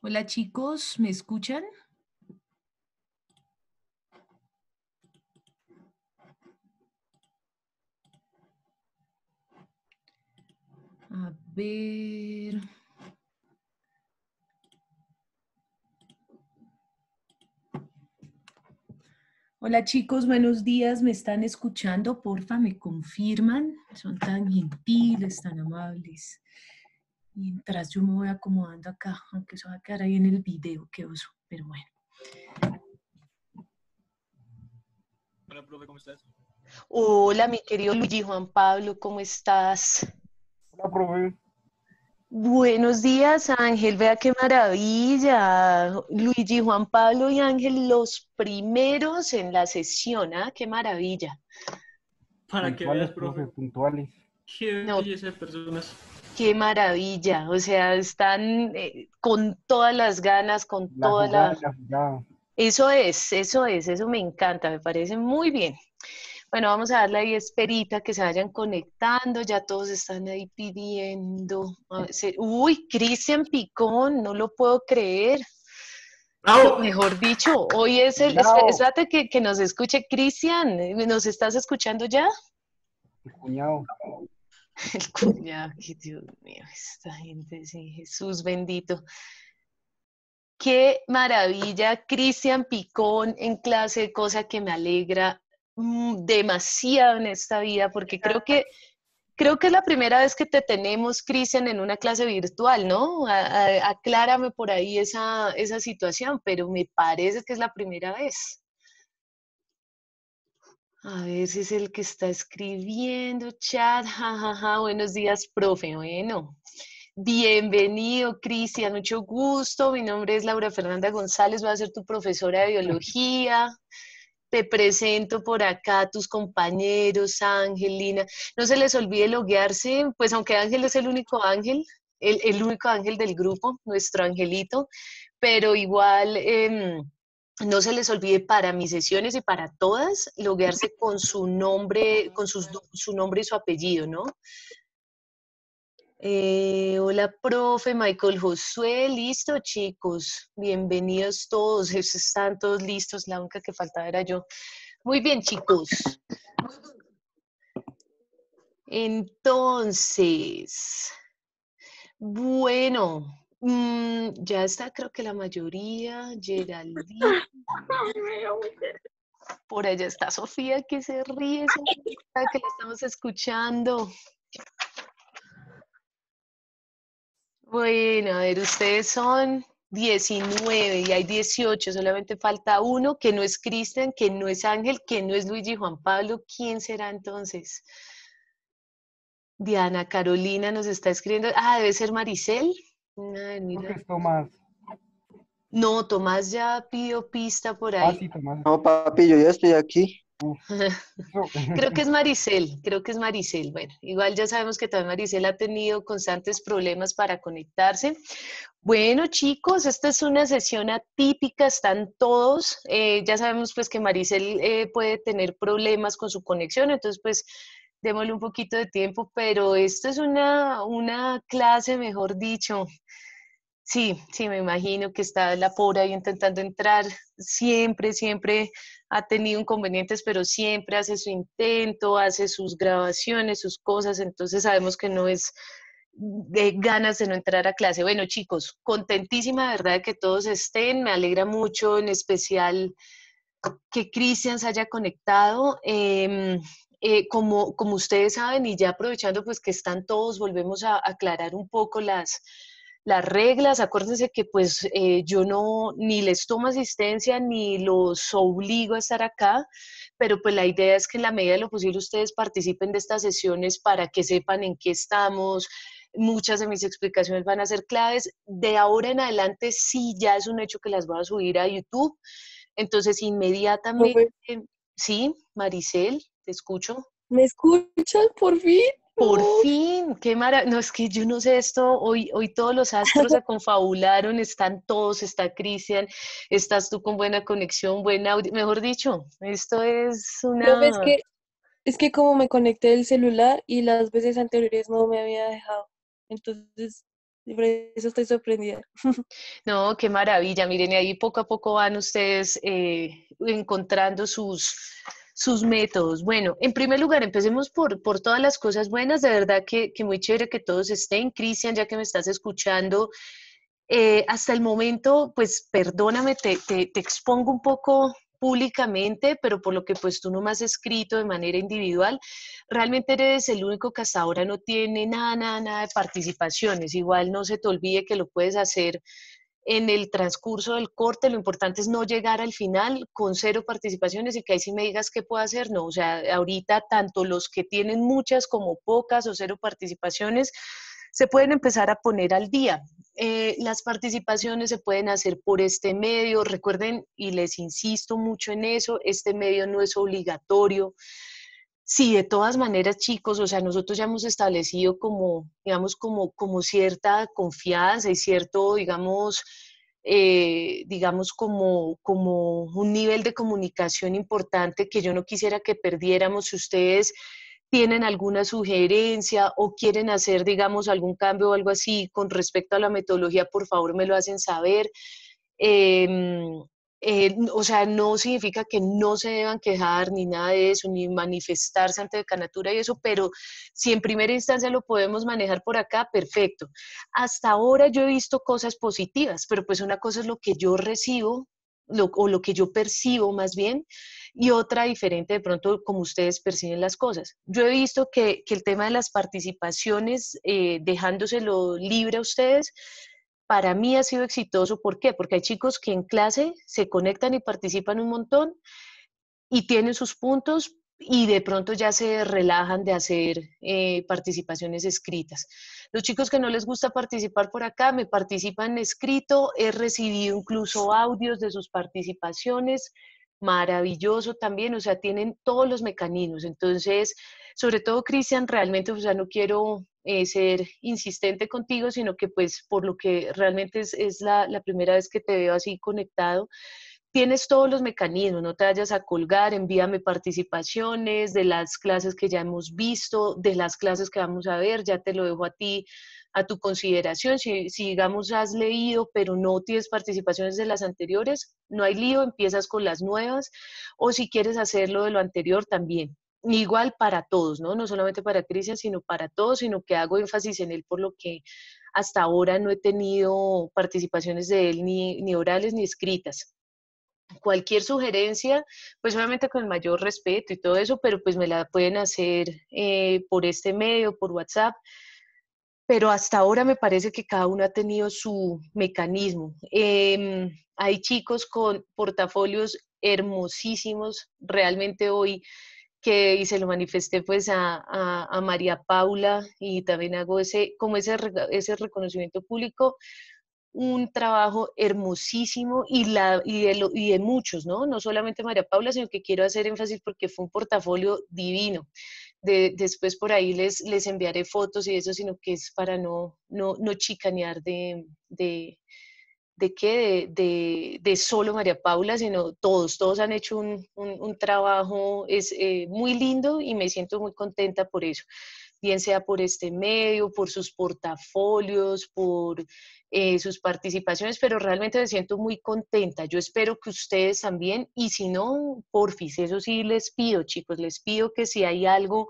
Hola chicos, ¿me escuchan? A ver. Hola chicos, buenos días, ¿me están escuchando? Porfa, ¿me confirman? Son tan gentiles, tan amables. Mientras yo me voy acomodando acá, aunque eso va a quedar ahí en el video, qué oso, pero bueno. Hola, profe, ¿cómo estás? Hola, mi querido Luigi Juan Pablo, ¿cómo estás? Hola, profe. Buenos días, Ángel. Vea qué maravilla. Luigi Juan Pablo y Ángel, los primeros en la sesión, ¿ah? Qué maravilla. Para que veas, Puntuales, profe, profe, puntuales. qué No, belleza de personas. qué maravilla. O sea, están con todas las ganas, con La toda jugada la... y la jugada. Eso me encanta, me parece muy bien. Bueno, vamos a darle ahí esperita que se vayan conectando, ya todos están ahí pidiendo. A ver, uy, Cristian Picón, no lo puedo creer. No, ¡Bravo! mejor dicho, hoy es Cuñado, espérate que nos escuche Cristian, ¿nos estás escuchando ya? el cuñado. El cuñado, que Dios mío, esta gente, sí, Jesús bendito. Qué maravilla, Cristian Picón en clase, cosa que me alegra demasiado en esta vida, porque creo que es la primera vez que te tenemos, Cristian, en una clase virtual, ¿no? Aclárame por ahí esa situación, pero me parece que es la primera vez. A ver si es el que está escribiendo, chat, jajaja, buenos días, profe. Bueno, bienvenido, Cristian, mucho gusto. Mi nombre es Laura Fernanda González, voy a ser tu profesora de biología. Te presento por acá a tus compañeros, Angelina. No se les olvide loguearse, pues aunque Ángel es el único ángel, el único ángel del grupo, nuestro angelito, pero igual no se les olvide para mis sesiones y para todas, loguearse con su nombre, con su nombre y su apellido, ¿no? Hola, profe Michael Josué, listo, chicos, bienvenidos todos, están todos listos, la única que faltaba era yo. Muy bien, chicos. Entonces, bueno, ya está, creo que la mayoría, Geraldine, por allá está Sofía que se ríe, Sofía, que la estamos escuchando. Bueno, a ver, ustedes son 19 y hay 18, solamente falta uno que no es Cristian, que no es Ángel, que no es Luigi Juan Pablo. ¿Quién será entonces? Diana Carolina nos está escribiendo. Ah, debe ser Maricel. Ay, Creo que mira. es Tomás. No, Tomás ya pidió pista por Ah, ahí. sí, Tomás. No, papi, yo ya estoy aquí. Uf, eso. Creo que es Maricel, creo que es Maricel. Bueno, igual ya sabemos que también Maricel ha tenido constantes problemas para conectarse. Bueno, chicos, esta es una sesión atípica, están todos. Ya sabemos pues que Maricel puede tener problemas con su conexión, entonces pues démosle un poquito de tiempo, pero esto es una clase, mejor dicho. Sí, sí, me imagino que está la pobre ahí intentando entrar. Siempre ha tenido inconvenientes, pero siempre hace su intento, hace sus grabaciones, sus cosas, entonces sabemos que no es de ganas de no entrar a clase. Bueno, chicos, contentísima, de verdad, de que todos estén. Me alegra mucho, en especial que Cristian se haya conectado. Como ustedes saben, y ya aprovechando pues que están todos, volvemos a aclarar un poco las reglas. Acuérdense que pues yo no ni les tomo asistencia ni los obligo a estar acá, pero pues la idea es que en la medida de lo posible ustedes participen de estas sesiones para que sepan en qué estamos. Muchas de mis explicaciones van a ser claves. De ahora en adelante sí ya es un hecho que las voy a subir a YouTube. Entonces inmediatamente, Profe, sí, Maricel, te escucho. ¿me escuchas por fin? Por Uf. fin, qué maravilla. No, es que yo no sé esto, hoy todos los astros se confabularon, están todos, está Cristian, estás tú con buena conexión, buen audio, mejor dicho, esto es Profe, una... es que como me conecté el celular y las veces anteriores no me había dejado. Entonces, Y por eso estoy sorprendida. No, qué maravilla. Miren, y ahí poco a poco van ustedes encontrando sus métodos. Bueno, en primer lugar, empecemos por todas las cosas buenas. De verdad que muy chévere que todos estén. Cristian, ya que me estás escuchando, hasta el momento, pues perdóname, te expongo un poco públicamente, pero por lo que pues tú no me has escrito de manera individual, realmente eres el único que hasta ahora no tiene nada de participaciones. Igual no se te olvide que lo puedes hacer en el transcurso del corte. Lo importante es no llegar al final con 0 participaciones y que ahí sí me digas qué puedo hacer. No, o sea, ahorita tanto los que tienen muchas como pocas o 0 participaciones se pueden empezar a poner al día. Las participaciones se pueden hacer por este medio. Recuerden, y les insisto mucho en eso, este medio no es obligatorio. Sí, de todas maneras, chicos, o sea, nosotros ya hemos establecido como, digamos, como cierta confianza y cierto, digamos como un nivel de comunicación importante que yo no quisiera que perdiéramos. Si ustedes tienen alguna sugerencia o quieren hacer, digamos, algún cambio o algo así con respecto a la metodología, por favor me lo hacen saber. Eh, o sea, no significa que no se deban quejar ni nada de eso, ni manifestarse ante Decanatura y eso, pero si en primera instancia lo podemos manejar por acá, perfecto. Hasta ahora yo he visto cosas positivas, pero pues una cosa es lo que yo recibo, o lo que yo percibo más bien, y otra diferente de pronto como ustedes perciben las cosas. Yo he visto que el tema de las participaciones, dejándoselo libre a ustedes, para mí ha sido exitoso. ¿Por qué? Porque hay chicos que en clase se conectan y participan un montón y tienen sus puntos y de pronto ya se relajan de hacer participaciones escritas. Los chicos que no les gusta participar por acá, me participan escrito, he recibido incluso audios de sus participaciones, maravilloso también, o sea, tienen todos los mecanismos. Entonces, sobre todo, Cristian, realmente, o sea, no quiero ser insistente contigo, sino que pues por lo que realmente es la primera vez que te veo así conectado, tienes todos los mecanismos, no te vayas a colgar, envíame participaciones de las clases que ya hemos visto, de las clases que vamos a ver, ya te lo dejo a ti, a tu consideración. Si digamos has leído pero no tienes participaciones de las anteriores, no hay lío, empiezas con las nuevas, o si quieres hacerlo de lo anterior también. Igual para todos, ¿no? No solamente para Cristian, sino para todos, sino que hago énfasis en él por lo que hasta ahora no he tenido participaciones de él ni orales ni escritas. Cualquier sugerencia, pues obviamente con el mayor respeto y todo eso, pero pues me la pueden hacer por este medio, por WhatsApp, pero hasta ahora me parece que cada uno ha tenido su mecanismo. Hay chicos con portafolios hermosísimos, realmente hoy que, y se lo manifesté pues a María Paula, y también hago ese reconocimiento público, un trabajo hermosísimo y de muchos, ¿no? No solamente María Paula, sino que quiero hacer énfasis porque fue un portafolio divino. Después por ahí les enviaré fotos y eso, sino que es para no chicanear de solo María Paula, sino todos han hecho un trabajo muy lindo y me siento muy contenta por eso, bien sea por este medio, por sus portafolios, por sus participaciones, pero realmente me siento muy contenta. Yo espero que ustedes también, y si no, porfis, eso sí les pido, chicos, les pido que si hay algo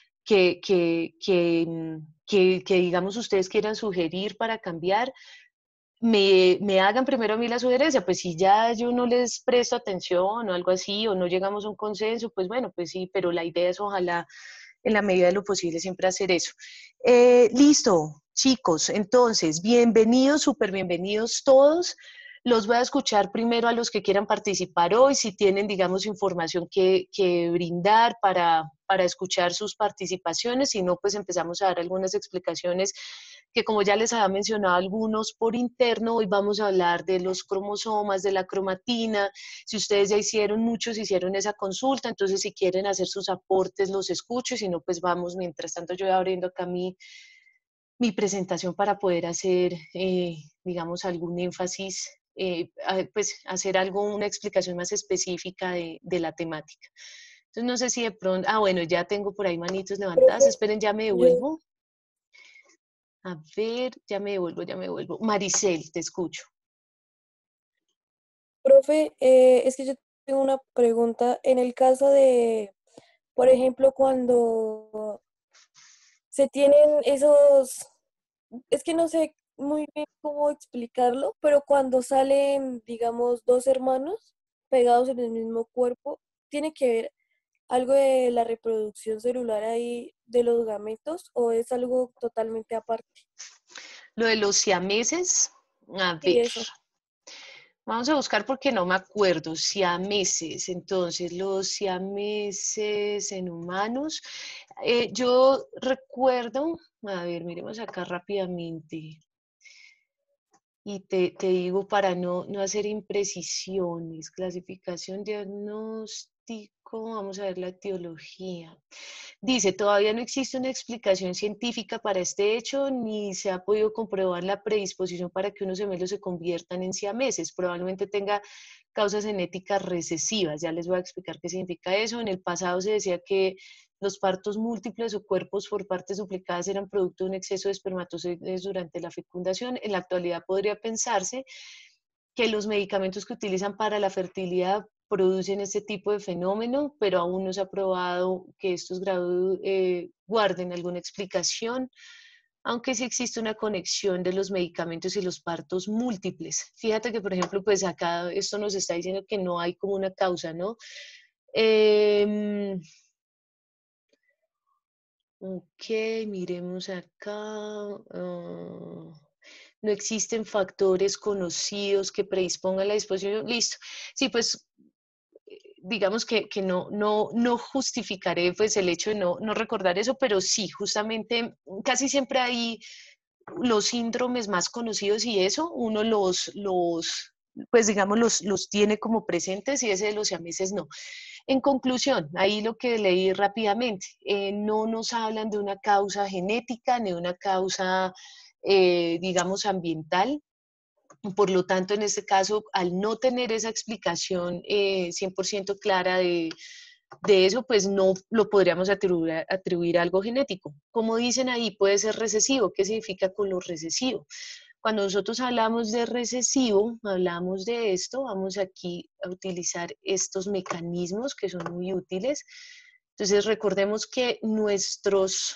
que digamos ustedes quieran sugerir para cambiar, me hagan primero a mí la sugerencia. Pues si ya yo no les presto atención o algo así, o no llegamos a un consenso, pues bueno, pues sí, pero la idea es ojalá en la medida de lo posible siempre hacer eso. Listo, chicos, entonces, bienvenidos, súper bienvenidos todos. Los voy a escuchar primero a los que quieran participar hoy, si tienen, digamos, información que brindar para escuchar sus participaciones. Si no, pues empezamos a dar algunas explicaciones que, como ya les había mencionado algunos por interno, hoy vamos a hablar de los cromosomas, de la cromatina. Si ustedes ya hicieron, muchos hicieron esa consulta, entonces si quieren hacer sus aportes los escucho, y si no, pues vamos, mientras tanto yo voy abriendo acá mi presentación para poder hacer, digamos, algún énfasis, pues hacer una explicación más específica de la temática. Entonces no sé si de pronto, bueno, ya tengo por ahí manitos levantadas, esperen, ya me devuelvo. A ver, ya me devuelvo, ya me devuelvo. Maricel, te escucho. Profe, es que yo tengo una pregunta. En el caso de, por ejemplo, cuando se tienen esos, es que no sé muy bien cómo explicarlo, pero cuando salen, digamos, dos hermanos pegados en el mismo cuerpo, ¿tiene que ver algo de la reproducción celular ahí de los gametos o es algo totalmente aparte? Lo de los siameses, a Sí, ver. eso. Vamos a buscar porque no me acuerdo. Siameses, entonces los siameses en humanos. Yo recuerdo, a ver, miremos acá rápidamente. Y te digo para no hacer imprecisiones. Clasificación, diagnóstico, vamos a ver la etiología. Dice, todavía no existe una explicación científica para este hecho, ni se ha podido comprobar la predisposición para que unos gemelos se conviertan en siameses. Probablemente tenga causas genéticas recesivas. Ya les voy a explicar qué significa eso. En el pasado se decía que los partos múltiples o cuerpos por partes duplicadas eran producto de un exceso de espermatozoides durante la fecundación. En la actualidad podría pensarse que los medicamentos que utilizan para la fertilidad producen este tipo de fenómeno, pero aún no se ha probado que estos guarden alguna explicación, aunque sí existe una conexión de los medicamentos y los partos múltiples. Fíjate que, por ejemplo, pues acá esto nos está diciendo que no hay como una causa, ¿no? Ok, miremos acá. No existen factores conocidos que predispongan a la disposición. Listo. Sí, pues digamos que no justificaré pues el hecho de no recordar eso, pero sí, justamente casi siempre hay los síndromes más conocidos y eso, uno pues digamos, los tiene como presentes y ese de los siameses no. En conclusión, ahí lo que leí rápidamente, no nos hablan de una causa genética ni de una causa, digamos, ambiental. Por lo tanto, en este caso, al no tener esa explicación 100% clara de eso, pues no lo podríamos atribuir a algo genético. Como dicen ahí, puede ser recesivo. ¿Qué significa con lo recesivo? Cuando nosotros hablamos de recesivo, hablamos de esto, vamos aquí a utilizar estos mecanismos que son muy útiles. Entonces, recordemos que nuestros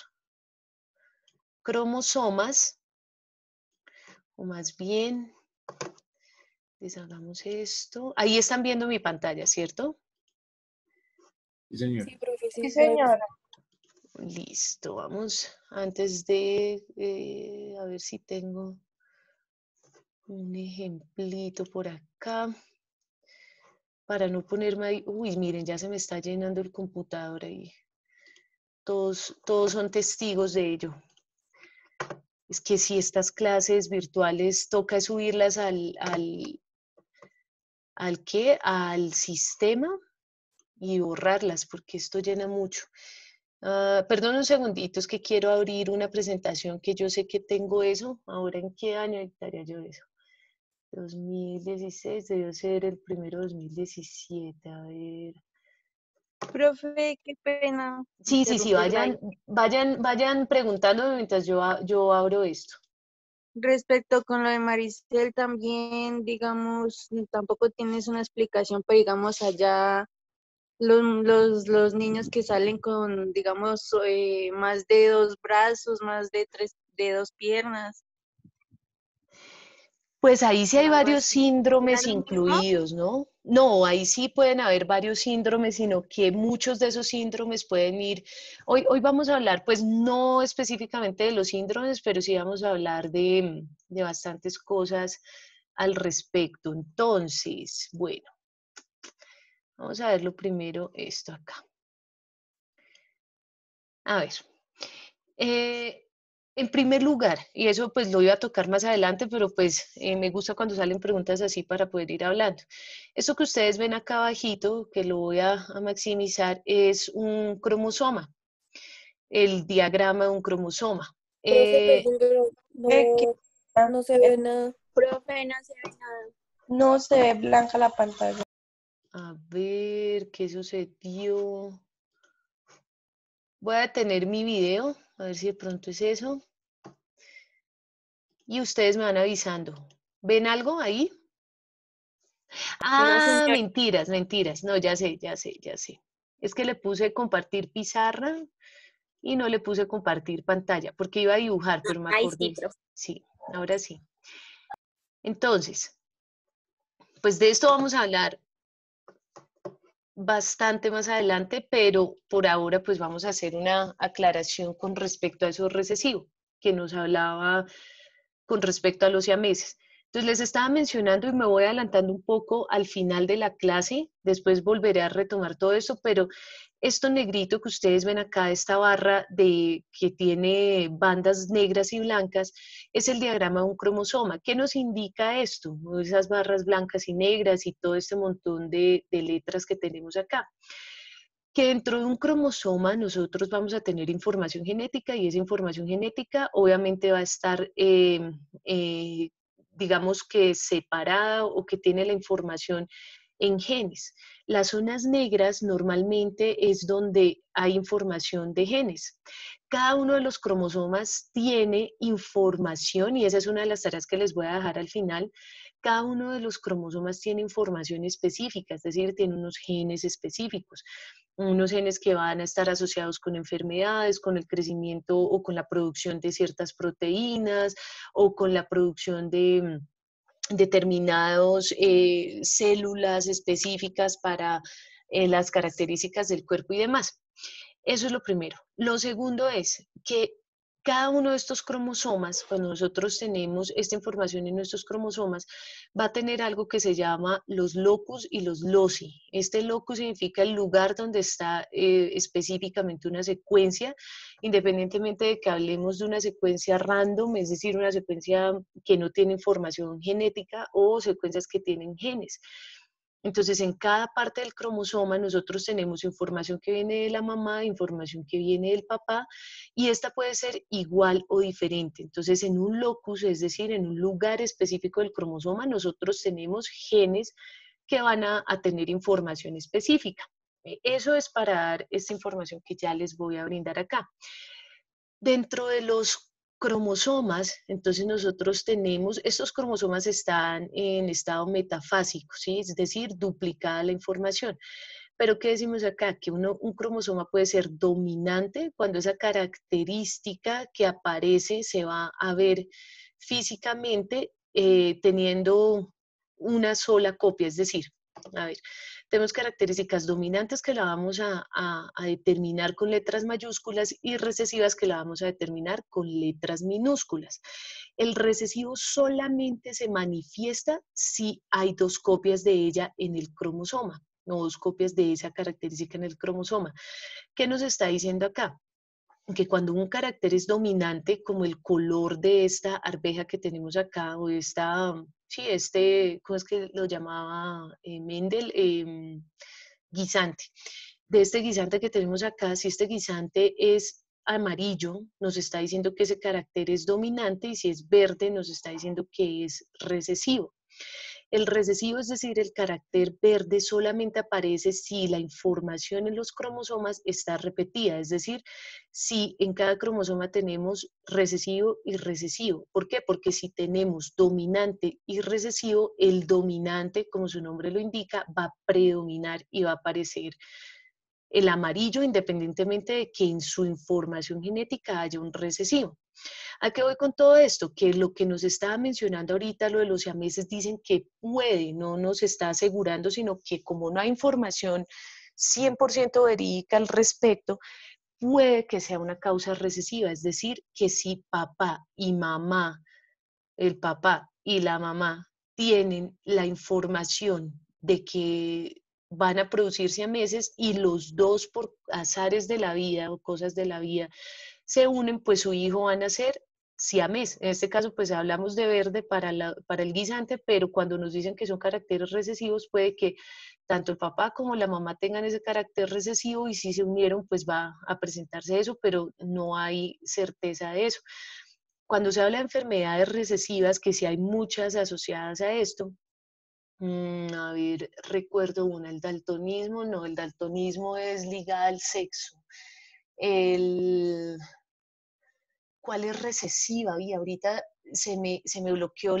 cromosomas, o más bien, deshagamos esto. Ahí están viendo mi pantalla, ¿cierto? Sí, señor. Sí, profe, Sí, sí, lo vemos. señora. Listo, vamos antes de, a ver si tengo un ejemplito por acá, para no ponerme ahí, uy, miren, ya se me está llenando el computador ahí, todos son testigos de ello. Es que si estas clases virtuales toca subirlas al sistema y borrarlas, porque esto llena mucho. Perdón un segundito, es que quiero abrir una presentación que yo sé que tengo eso. ¿Ahora en qué año editaría yo eso? 2016, debió ser el primero 2017. A ver. Profe, qué pena Sí, interrumpirla ahí. vayan preguntando mientras yo abro esto. Respecto con lo de Maricel, también, digamos, tampoco tienes una explicación, pero digamos allá los niños que salen con, digamos, más de dos brazos, más de dos piernas, Pues ahí sí hay algo varios así. ¿Era síndromes lo mismo? incluidos, ¿no? No, ahí sí pueden haber varios síndromes, sino que muchos de esos síndromes pueden ir. Hoy vamos a hablar, pues no específicamente de los síndromes, pero sí vamos a hablar de bastantes cosas al respecto. Entonces, bueno, vamos a ver lo primero esto acá. A ver. Eh, en primer lugar, y eso pues lo iba a tocar más adelante, pero pues me gusta cuando salen preguntas así para poder ir hablando. Esto que ustedes ven acá abajito, que lo voy a maximizar, es un cromosoma, el diagrama de un cromosoma. Profe, pero ¿Qué? no se ve nada. Profe, no se ve nada. No se ve blanca la pantalla. A ver, ¿qué sucedió? Voy a detener mi video, a ver si de pronto es eso. y ustedes me van avisando. ¿Ven algo ahí? No, Ah, señora. mentiras, mentiras. No, ya sé, ya sé, ya sé. Es que le puse compartir pizarra y no le puse compartir pantalla, porque iba a dibujar, pero me Ahí sí, acordé. profe. Sí, ahora sí. Entonces, pues de esto vamos a hablar bastante más adelante, pero por ahora pues vamos a hacer una aclaración con respecto a eso recesivo, que nos hablaba con respecto a los siameses. Entonces les estaba mencionando y me voy adelantando un poco al final de la clase, después volveré a retomar todo esto, pero esto negrito que ustedes ven acá, esta barra que tiene bandas negras y blancas, es el diagrama de un cromosoma. ¿Qué nos indica esto? Esas barras blancas y negras y todo este montón de letras que tenemos acá. Que dentro de un cromosoma nosotros vamos a tener información genética y esa información genética obviamente va a estar, digamos que separada o que tiene la información en genes. Las zonas negras normalmente es donde hay información de genes. Cada uno de los cromosomas tiene información y esa es una de las tareas que les voy a dejar al final. Cada uno de los cromosomas tiene información específica, es decir, tiene unos genes específicos, unos genes que van a estar asociados con enfermedades, con el crecimiento o con la producción de ciertas proteínas o con la producción de determinadas células específicas para las características del cuerpo y demás. Eso es lo primero. Lo segundo es que cada uno de estos cromosomas, cuando nosotros tenemos esta información en nuestros cromosomas, va a tener algo que se llama los locus y los loci. Este locus significa el lugar donde está específicamente una secuencia, independientemente de que hablemos de una secuencia random, es decir, una secuencia que no tiene información genética o secuencias que tienen genes. Entonces, en cada parte del cromosoma nosotros tenemos información que viene de la mamá, información que viene del papá, y esta puede ser igual o diferente. Entonces, en un locus, es decir, en un lugar específico del cromosoma, nosotros tenemos genes que van a tener información específica. Eso es para dar esta información que ya les voy a brindar acá. Dentro de los cromosomas, entonces nosotros tenemos, estos cromosomas están en estado metafásico, ¿sí? Es decir, duplicada la información. Pero ¿qué decimos acá? Que un cromosoma puede ser dominante cuando esa característica que aparece se va a ver físicamente teniendo una sola copia, es decir, a ver, tenemos características dominantes que la vamos a determinar con letras mayúsculas y recesivas que la vamos a determinar con letras minúsculas. El recesivo solamente se manifiesta si hay dos copias de ella en el cromosoma, o dos copias de esa característica en el cromosoma. ¿Qué nos está diciendo acá? Que cuando un carácter es dominante, como el color de esta arveja que tenemos acá, o esta, sí, ¿cómo es que lo llamaba Mendel? Guisante. De este guisante que tenemos acá, si este guisante es amarillo, nos está diciendo que ese carácter es dominante, y si es verde, nos está diciendo que es recesivo. El recesivo, es decir, el carácter verde, solamente aparece si la información en los cromosomas está repetida, es decir, si en cada cromosoma tenemos recesivo y recesivo. ¿Por qué? Porque si tenemos dominante y recesivo, el dominante, como su nombre lo indica, va a predominar y va a aparecer el amarillo, independientemente de que en su información genética haya un recesivo. ¿A qué voy con todo esto? Que lo que nos estaba mencionando ahorita, lo de los siameses, dicen que puede, no nos está asegurando, sino que como no hay información 100% verídica al respecto, puede que sea una causa recesiva, es decir, que si papá y mamá, el papá y la mamá tienen la información de que van a producir siameses y los dos por azares de la vida o cosas de la vida se unen, pues su hijo va a nacer siamés. En este caso, pues hablamos de verde para el guisante, pero cuando nos dicen que son caracteres recesivos, puede que tanto el papá como la mamá tengan ese carácter recesivo y si se unieron, pues va a presentarse eso, pero no hay certeza de eso. Cuando se habla de enfermedades recesivas, que sí hay muchas asociadas a esto, a ver, recuerdo una, el daltonismo, no, el daltonismo es ligado al sexo. El, ¿cuál es recesiva? Y ahorita se me bloqueó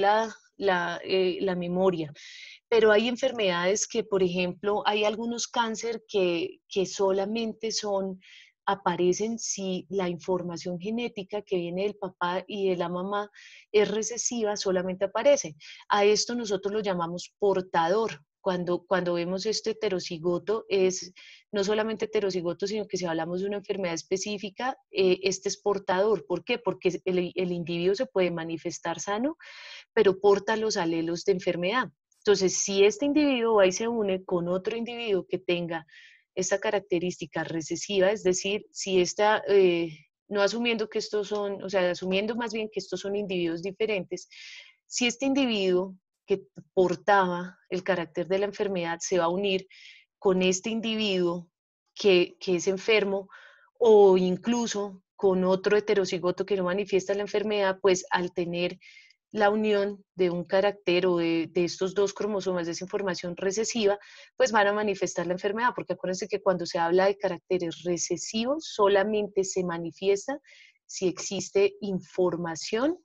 la memoria. Pero hay enfermedades que, por ejemplo, hay algunos cáncer que solamente aparecen si la información genética que viene del papá y de la mamá es recesiva, solamente aparece. A esto nosotros lo llamamos portador. Cuando vemos este heterocigoto, es no solamente heterocigoto, sino que si hablamos de una enfermedad específica, este es portador. ¿Por qué? Porque el individuo se puede manifestar sano, pero porta los alelos de enfermedad. Entonces, si este individuo va y se une con otro individuo que tenga esta característica recesiva, es decir, si esta, no asumiendo que estos son, o sea, asumiendo más bien que estos son individuos diferentes, si este individuo que portaba el carácter de la enfermedad se va a unir con este individuo que es enfermo o incluso con otro heterocigoto que no manifiesta la enfermedad, pues al tener la unión de un carácter o de estos dos cromosomas, de esa información recesiva, pues van a manifestar la enfermedad, porque acuérdense que cuando se habla de caracteres recesivos, solamente se manifiesta si existe información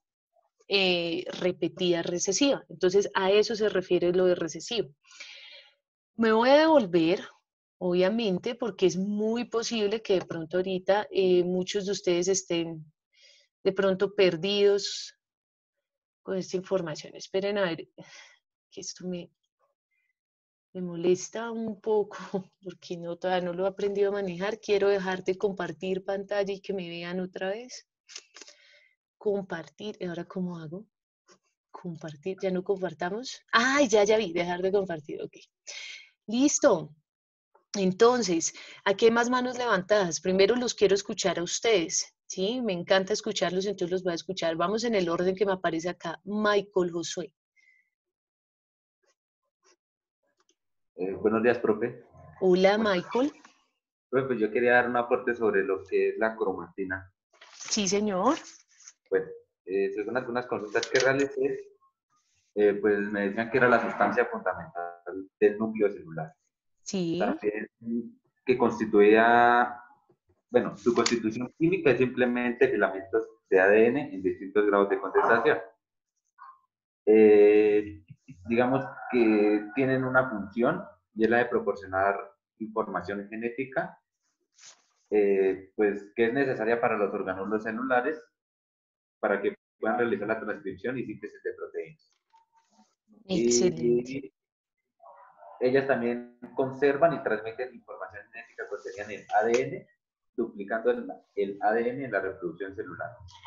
repetida recesiva. Entonces, a eso se refiere lo de recesivo. Me voy a devolver, obviamente, porque es muy posible que de pronto ahorita muchos de ustedes estén de pronto perdidos con esta información. Esperen a ver, que esto me molesta un poco porque todavía no lo he aprendido a manejar. Quiero dejar de compartir pantalla y que me vean otra vez. Compartir, ¿ahora cómo hago? Compartir, ya no compartamos. ¡Ay, ya vi! Dejar de compartir, ok. Listo. Entonces, aquí hay más manos levantadas. Primero los quiero escuchar a ustedes, ¿sí? Me encanta escucharlos, entonces los voy a escuchar. Vamos en el orden que me aparece acá. Michael Josué. Buenos días, profe. Hola, Bueno, Michael. profe, pues yo quería dar un aporte sobre lo que es la cromatina. Sí, señor. Bueno, según algunas consultas que realicé, pues me decían que era la sustancia fundamental del núcleo celular. Sí. También que constituía, bueno, su constitución química es simplemente filamentos de ADN en distintos grados de concentración. Digamos que tienen una función y es la de proporcionar información genética, pues que es necesaria para los orgánulos celulares para que puedan realizar la transcripción y síntesis de proteínas. Excelente. Y ellas también conservan y transmiten información genética contenida en el ADN, duplicando el ADN en la reproducción celular.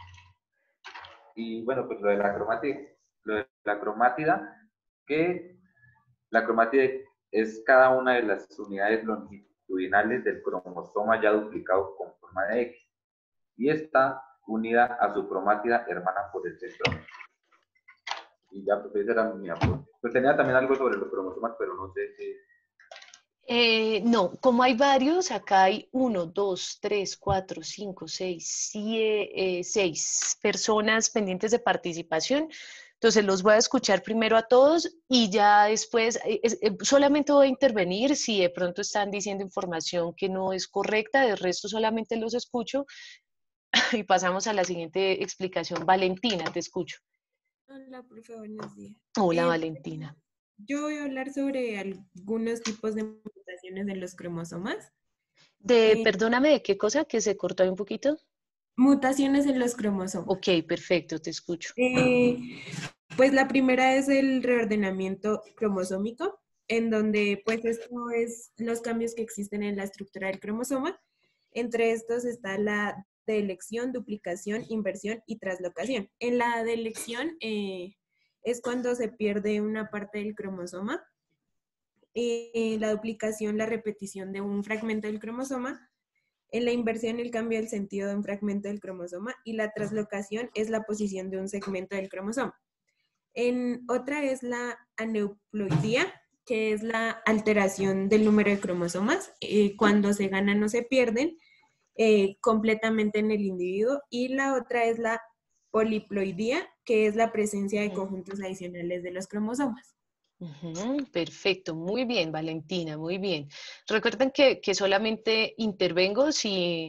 Y bueno, pues lo de la cromátida, que la cromátida es cada una de las unidades longitudinales del cromosoma ya duplicado con forma de X. Y está unida a su cromátida hermana por el centro. Y ya, pues ese era mi aporte. Pues tenía también algo sobre los cromosomas, pero no sé si... No, como hay varios, acá hay 1, 2, 3, 4, 5, 6, 6 personas pendientes de participación. Entonces los voy a escuchar primero a todos y ya después solamente voy a intervenir si de pronto están diciendo información que no es correcta, del resto solamente los escucho y pasamos a la siguiente explicación. Valentina, te escucho. Hola, profe, buenos días. Hola, Valentina. Yo voy a hablar sobre algunos tipos de mutaciones en los cromosomas. Perdóname, ¿de qué cosa? ¿Que se cortó ahí un poquito? Mutaciones en los cromosomas. Ok, perfecto, te escucho. Pues la primera es el reordenamiento cromosómico, en donde pues esto es los cambios que existen en la estructura del cromosoma. Entre estos está la delección, duplicación, inversión y traslocación. En la delección es cuando se pierde una parte del cromosoma. La duplicación, la repetición de un fragmento del cromosoma. En la inversión, el cambio del sentido de un fragmento del cromosoma. Y la traslocación es la posición de un segmento del cromosoma. Otra es la aneuploidía, que es la alteración del número de cromosomas. Cuando se ganan o se pierden completamente en el individuo. Y la otra es la poliploidía, que es la presencia de conjuntos adicionales de los cromosomas. Perfecto, muy bien, Valentina, muy bien. Recuerden que solamente intervengo si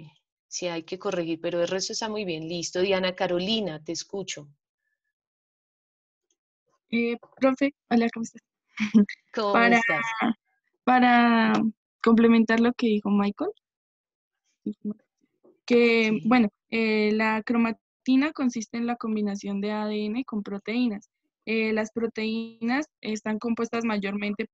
Sí, hay que corregir, pero el resto está muy bien. Listo. Diana Carolina, te escucho. Profe, hola, ¿cómo estás? ¿Cómo Para, estás? para complementar lo que dijo Michael, que, Sí. bueno, la cromatina consiste en la combinación de ADN con proteínas. Las proteínas están compuestas mayormente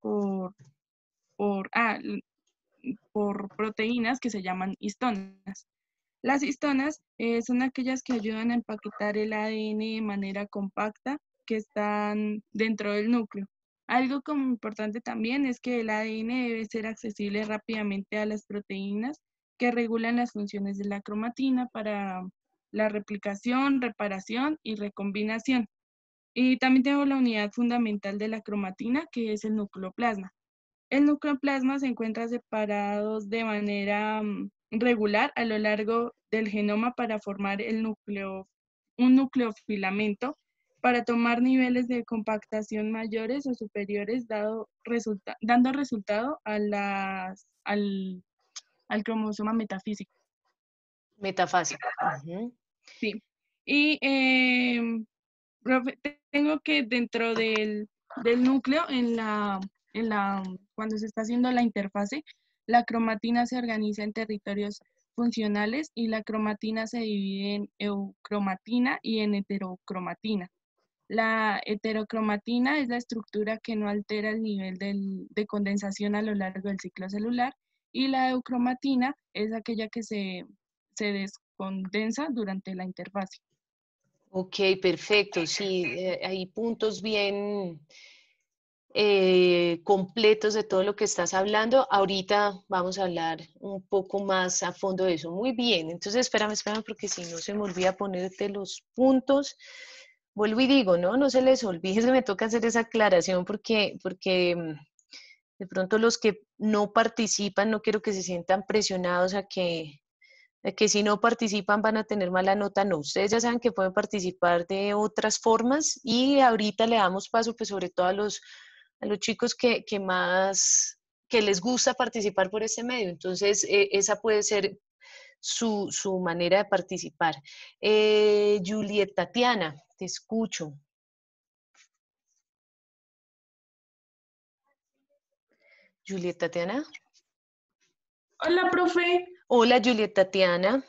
por proteínas que se llaman histonas. Las histonas son aquellas que ayudan a empaquetar el ADN de manera compacta que están dentro del núcleo. Algo como importante también es que el ADN debe ser accesible rápidamente a las proteínas que regulan las funciones de la cromatina para la replicación, reparación y recombinación. Y también tengo la unidad fundamental de la cromatina, que es el nucleoplasma. El nucleoplasma se encuentra separados de manera regular a lo largo del genoma para formar un nucleofilamento para tomar niveles de compactación mayores o superiores, dando resultado al cromosoma metafísico. Metafásico. Ujú. Sí. Y profe, tengo que dentro del núcleo, cuando se está haciendo la interfase, la cromatina se organiza en territorios funcionales y la cromatina se divide en eucromatina y en heterocromatina. La heterocromatina es la estructura que no altera el nivel de condensación a lo largo del ciclo celular y la eucromatina es aquella que se descondensa durante la interfase. Ok, perfecto. Sí, hay puntos bien completos de todo lo que estás hablando. Ahorita vamos a hablar un poco más a fondo de eso. Muy bien, entonces espérame, porque si no se me olvida ponerte los puntos. Vuelvo y digo, ¿no? No se les olvide, que me toca hacer esa aclaración porque de pronto los que no participan, no quiero que se sientan presionados a que si no participan van a tener mala nota. No, ustedes ya saben que pueden participar de otras formas y ahorita le damos paso pues sobre todo a los chicos que más, que les gusta participar por este medio. Entonces, esa puede ser su manera de participar. Juliet Tatiana, te escucho. Juliet Tatiana. Hola, profe. Hola, Juliet Tatiana.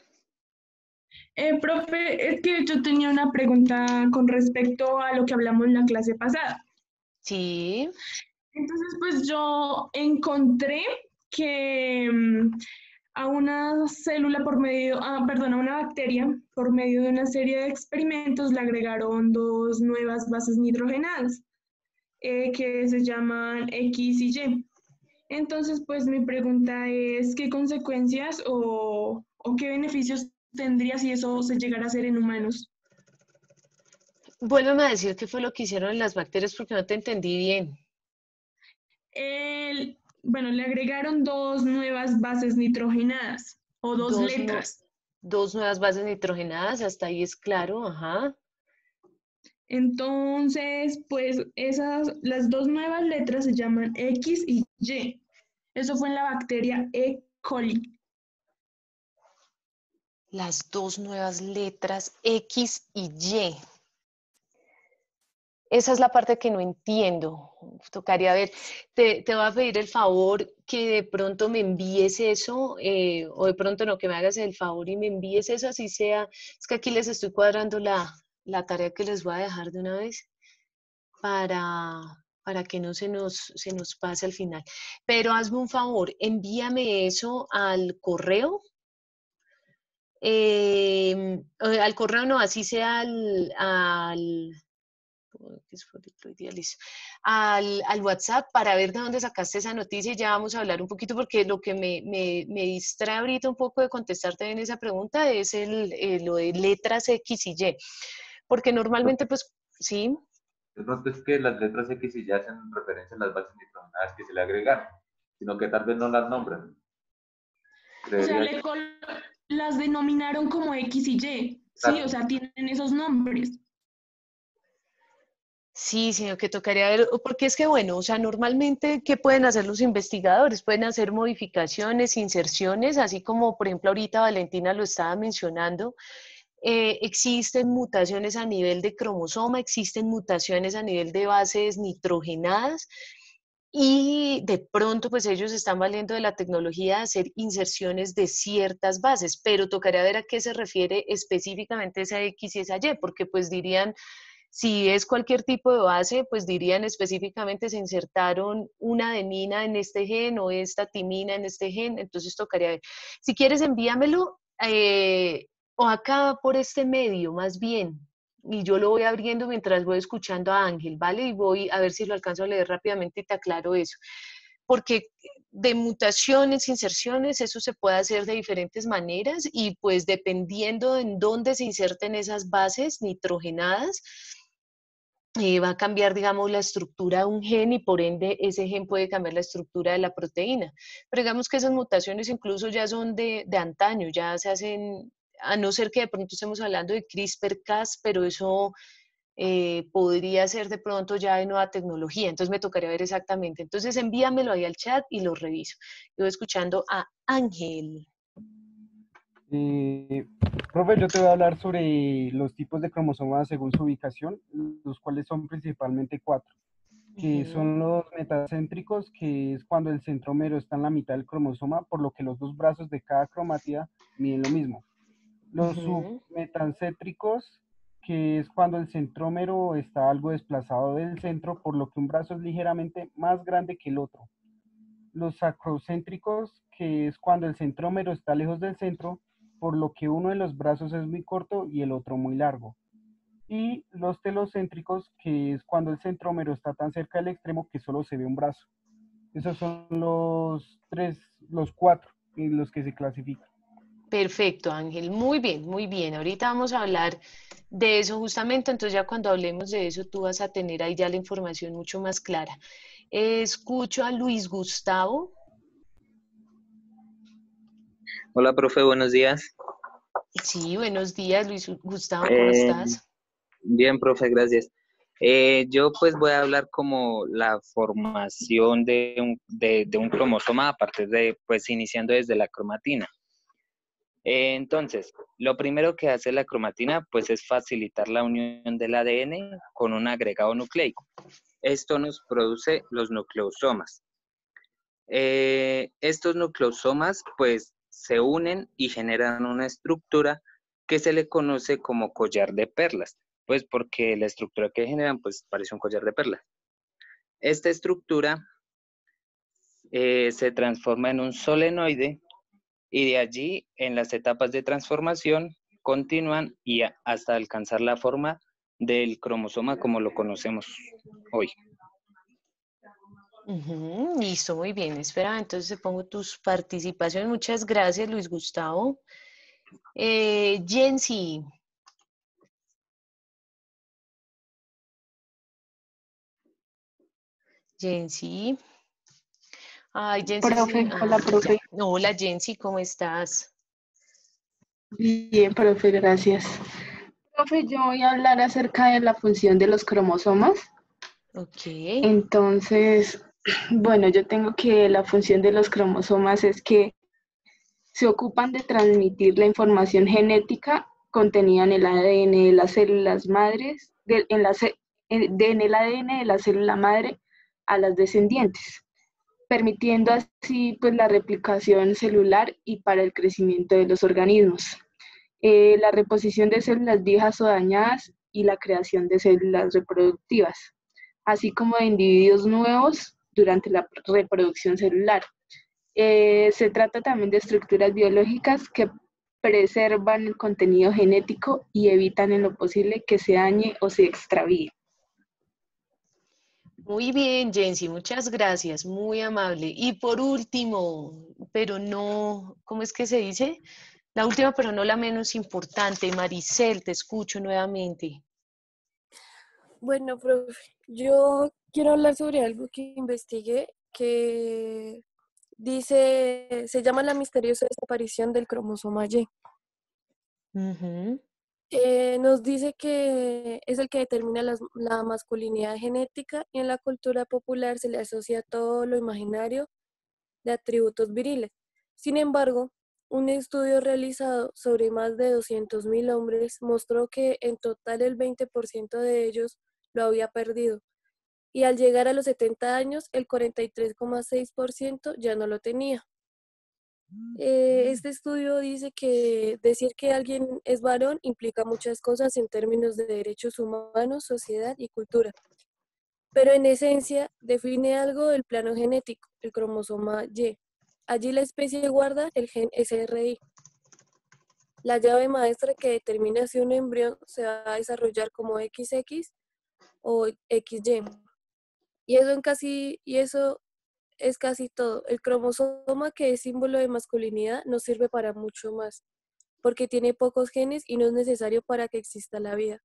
Profe, es que yo tenía una pregunta con respecto a lo que hablamos en la clase pasada. Sí. Entonces, pues yo encontré que a una célula perdón, a una bacteria, por medio de una serie de experimentos, le agregaron dos nuevas bases nitrogenadas, que se llaman X y Y. Entonces, pues mi pregunta es, ¿qué consecuencias o qué beneficios tendría si eso se llegara a hacer en humanos? Vuélveme a decir qué fue lo que hicieron en las bacterias porque no te entendí bien. Bueno, le agregaron dos nuevas bases nitrogenadas o dos Dos, letras. dos nuevas bases nitrogenadas, hasta ahí es claro, ajá. Entonces, pues las dos nuevas letras se llaman X y Y. Eso fue en la bacteria E. coli. Las dos nuevas letras X y Y. Esa es la parte que no entiendo. Tocaría ver. Te voy a pedir el favor que de pronto me envíes eso, o de pronto no, que me hagas el favor y me envíes eso, así sea. Es que aquí les estoy cuadrando la tarea que les voy a dejar de una vez para que no se nos pase al final. Pero hazme un favor, envíame eso al correo. Al correo no, así sea al WhatsApp para ver de dónde sacaste esa noticia y ya vamos a hablar un poquito porque lo que me distrae ahorita un poco de contestarte en esa pregunta es lo de letras X y Y, porque normalmente pues sí. De pronto es que las letras X y Y hacen referencia a las bases nitrogenadas que se le agregaron, sino que tal vez no las nombran. O sea, Creería que las denominaron como X y Y, ¿sí? O sea, tienen esos nombres. Sí, sino que tocaría ver, porque es que bueno, o sea, normalmente, ¿qué pueden hacer los investigadores? Pueden hacer modificaciones, inserciones, así como, por ejemplo, ahorita Valentina lo estaba mencionando. Existen mutaciones a nivel de cromosoma, existen mutaciones a nivel de bases nitrogenadas, y de pronto, pues ellos están valiendo de la tecnología de hacer inserciones de ciertas bases, pero tocaría ver a qué se refiere específicamente esa X y esa Y, porque pues dirían, si es cualquier tipo de base, pues dirían específicamente se insertaron una adenina en este gen o esta timina en este gen, entonces tocaría ver. Si quieres, envíamelo o acá por este medio, más bien, y yo lo voy abriendo mientras voy escuchando a Ángel, ¿vale? Y voy a ver si lo alcanzo a leer rápidamente y te aclaro eso. Porque de mutaciones, inserciones, eso se puede hacer de diferentes maneras y pues dependiendo en dónde se inserten esas bases nitrogenadas, va a cambiar, digamos, la estructura de un gen y por ende ese gen puede cambiar la estructura de la proteína. Pero digamos que esas mutaciones incluso ya son de antaño, ya se hacen, a no ser que de pronto estemos hablando de CRISPR-Cas, pero eso podría ser de pronto ya de nueva tecnología, entonces me tocaría ver exactamente. Entonces envíamelo ahí al chat y lo reviso. Yo voy escuchando a Ángel. Eh, Profe, yo te voy a hablar sobre los tipos de cromosomas según su ubicación, los cuales son principalmente 4, que son los metacéntricos, que es cuando el centrómero está en la mitad del cromosoma, por lo que los dos brazos de cada cromátida miden lo mismo. Los submetancéntricos, que es cuando el centrómero está algo desplazado del centro, por lo que un brazo es ligeramente más grande que el otro. Los acrocéntricos, que es cuando el centrómero está lejos del centro, por lo que uno de los brazos es muy corto y el otro muy largo. Y los telocéntricos, que es cuando el centrómero está tan cerca del extremo que solo se ve un brazo. Esos son los 4 en los que se clasifican. Perfecto, Ángel. Muy bien, muy bien. Ahorita vamos a hablar de eso justamente, entonces ya cuando hablemos de eso tú vas a tener ahí ya la información mucho más clara. Escucho a Luis Gustavo. Hola, profe, buenos días. Sí, buenos días, Luis Gustavo, ¿cómo estás? Bien, profe, gracias. Yo pues voy a hablar como la formación de un cromosoma a partir de, pues iniciando desde la cromatina. Entonces, lo primero que hace la cromatina pues es facilitar la unión del ADN con un agregado nucleico. Esto nos produce los nucleosomas. Estos nucleosomas pues se unen y generan una estructura que se le conoce como collar de perlas, pues porque la estructura que generan pues parece un collar de perlas. Esta estructura se transforma en un solenoide y de allí en las etapas de transformación continúan y hasta alcanzar la forma del cromosoma como lo conocemos hoy. Listo, muy bien. Espera, entonces pongo tus participaciones. Muchas gracias, Luis Gustavo. Jensi. Jensi. Ay, Jensi. Profe, hola, profe. Hola, Jensi, ¿cómo estás? Bien, profe, gracias. Profe, yo voy a hablar acerca de la función de los cromosomas. Ok. Entonces, bueno, yo tengo que la función de los cromosomas es que se ocupan de transmitir la información genética contenida en el ADN de las células madres, en el ADN de la célula madre a las descendientes, permitiendo así pues la replicación celular y para el crecimiento de los organismos, la reposición de células viejas o dañadas y la creación de células reproductivas, así como de individuos nuevos durante la reproducción celular. Se trata también de estructuras biológicas que preservan el contenido genético y evitan en lo posible que se dañe o se extravíe. Muy bien, Jensi, muchas gracias, muy amable. Y por último, pero no, ¿cómo es que se dice? La última, pero no la menos importante, Maricel, te escucho nuevamente. Bueno, profe, yo quiero hablar sobre algo que investigué que dice, se llama la misteriosa desaparición del cromosoma Y. Nos dice que es el que determina la masculinidad genética y en la cultura popular se le asocia todo lo imaginario de atributos viriles. Sin embargo, un estudio realizado sobre más de 200.000 hombres mostró que en total el 20% de ellos lo había perdido y al llegar a los 70 años el 43,6% ya no lo tenía. Este estudio dice que decir que alguien es varón implica muchas cosas en términos de derechos humanos, sociedad y cultura, pero en esencia define algo del plano genético, el cromosoma Y. Allí la especie guarda el gen SRY, la llave maestra que determina si un embrión se va a desarrollar como XX o XY. Y eso es casi todo. El cromosoma, que es símbolo de masculinidad, no sirve para mucho más, porque tiene pocos genes y no es necesario para que exista la vida.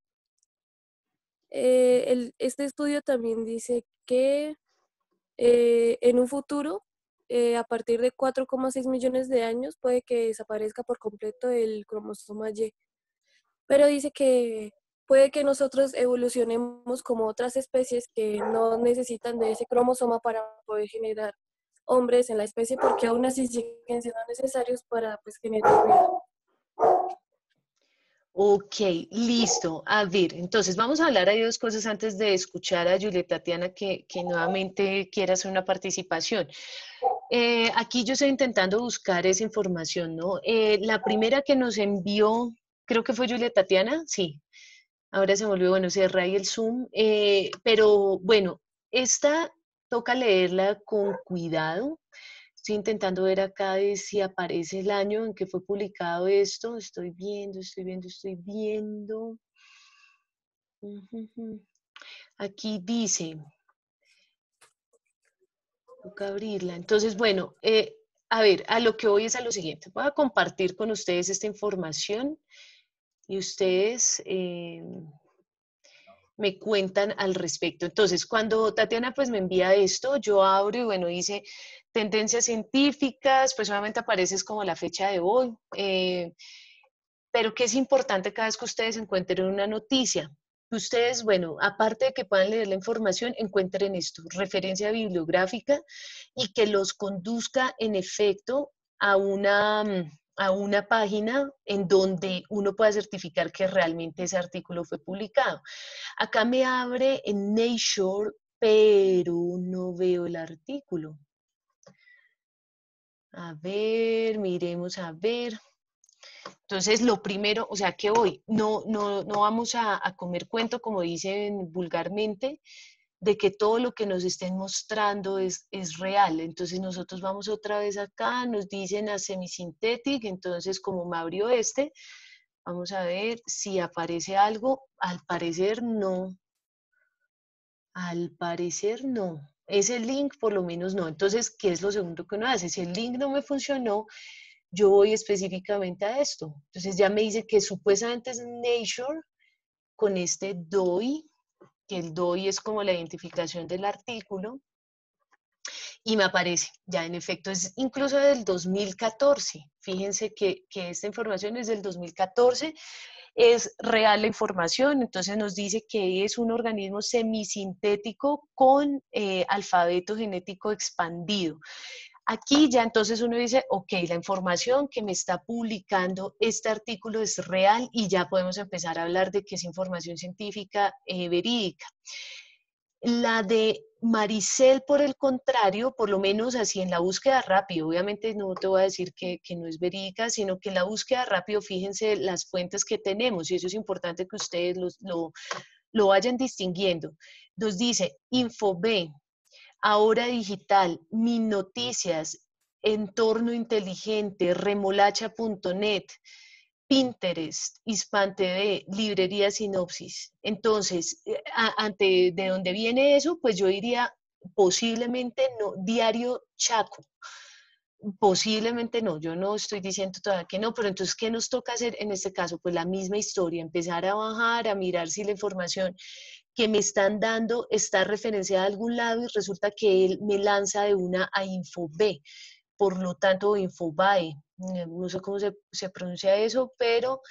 Este estudio también dice que en un futuro, a partir de 4,6 millones de años, puede que desaparezca por completo el cromosoma Y. Pero dice que puede que nosotros evolucionemos como otras especies que no necesitan de ese cromosoma para poder generar hombres en la especie, porque aún así siguen siendo necesarios para pues, generar vida. Ok, listo. A ver, entonces vamos a hablar de dos cosas antes de escuchar a Julieta Tatiana que nuevamente quiera hacer una participación. Aquí yo estoy intentando buscar esa información, ¿no? La primera que nos envió, creo que fue Julieta Tatiana, sí. Ahora se volvió, bueno, cerré ahí el Zoom. Pero bueno, esta toca leerla con cuidado. Estoy intentando ver acá de si aparece el año en que fue publicado esto. Estoy viendo. Ujujú. Aquí dice, toca abrirla. Entonces, bueno, a ver, a lo que voy es a lo siguiente. Voy a compartir con ustedes esta información y ustedes me cuentan al respecto. Entonces, cuando Tatiana pues me envía esto, yo abro y bueno, dice tendencias científicas, pues solamente aparece como la fecha de hoy, pero que es importante cada vez que ustedes encuentren una noticia. Ustedes, bueno, aparte de que puedan leer la información, encuentren esto, referencia bibliográfica y que los conduzca en efecto a una página en donde uno pueda certificar que realmente ese artículo fue publicado. Acá me abre en Nature, pero no veo el artículo. A ver, miremos a ver. Entonces, lo primero, o sea, que hoy no vamos a comer cuento, como dicen vulgarmente, de que todo lo que nos estén mostrando es real. Entonces, nosotros vamos otra vez acá, nos dicen a Semisynthetic, entonces, como me abrió vamos a ver si aparece algo. Al parecer no. Al parecer no. Ese link por lo menos no. Entonces, ¿qué es lo segundo que uno hace? Si el link no me funcionó, yo voy específicamente a esto. Entonces ya me dice que supuestamente es Nature con este DOI, que el DOI es como la identificación del artículo, y me aparece, ya en efecto es incluso del 2014. Fíjense que esta información es del 2014, es real la información, entonces nos dice que es un organismo semisintético con alfabeto genético expandido. Aquí ya entonces uno dice, ok, la información que me está publicando este artículo es real y ya podemos empezar a hablar de que es información científica verídica. La de Maricel, por el contrario, por lo menos así en la búsqueda rápido, obviamente no te voy a decir que no es verídica, sino que en la búsqueda rápido, fíjense las fuentes que tenemos y eso es importante que ustedes lo vayan distinguiendo. Nos dice InfoB, Ahora Digital, Mi Noticias, Entorno Inteligente, remolacha.net, Pinterest, Hispan TV, Librería Sinopsis. Entonces, ante de dónde viene eso, pues yo diría posiblemente no, Diario Chaco. Posiblemente no, yo no estoy diciendo todavía que no, pero entonces, ¿qué nos toca hacer en este caso? Pues la misma historia, empezar a bajar, a mirar si la información que me están dando está referenciada a algún lado y resulta que él me lanza de una a InfoB, por lo tanto InfoBae, no sé cómo se pronuncia eso, pero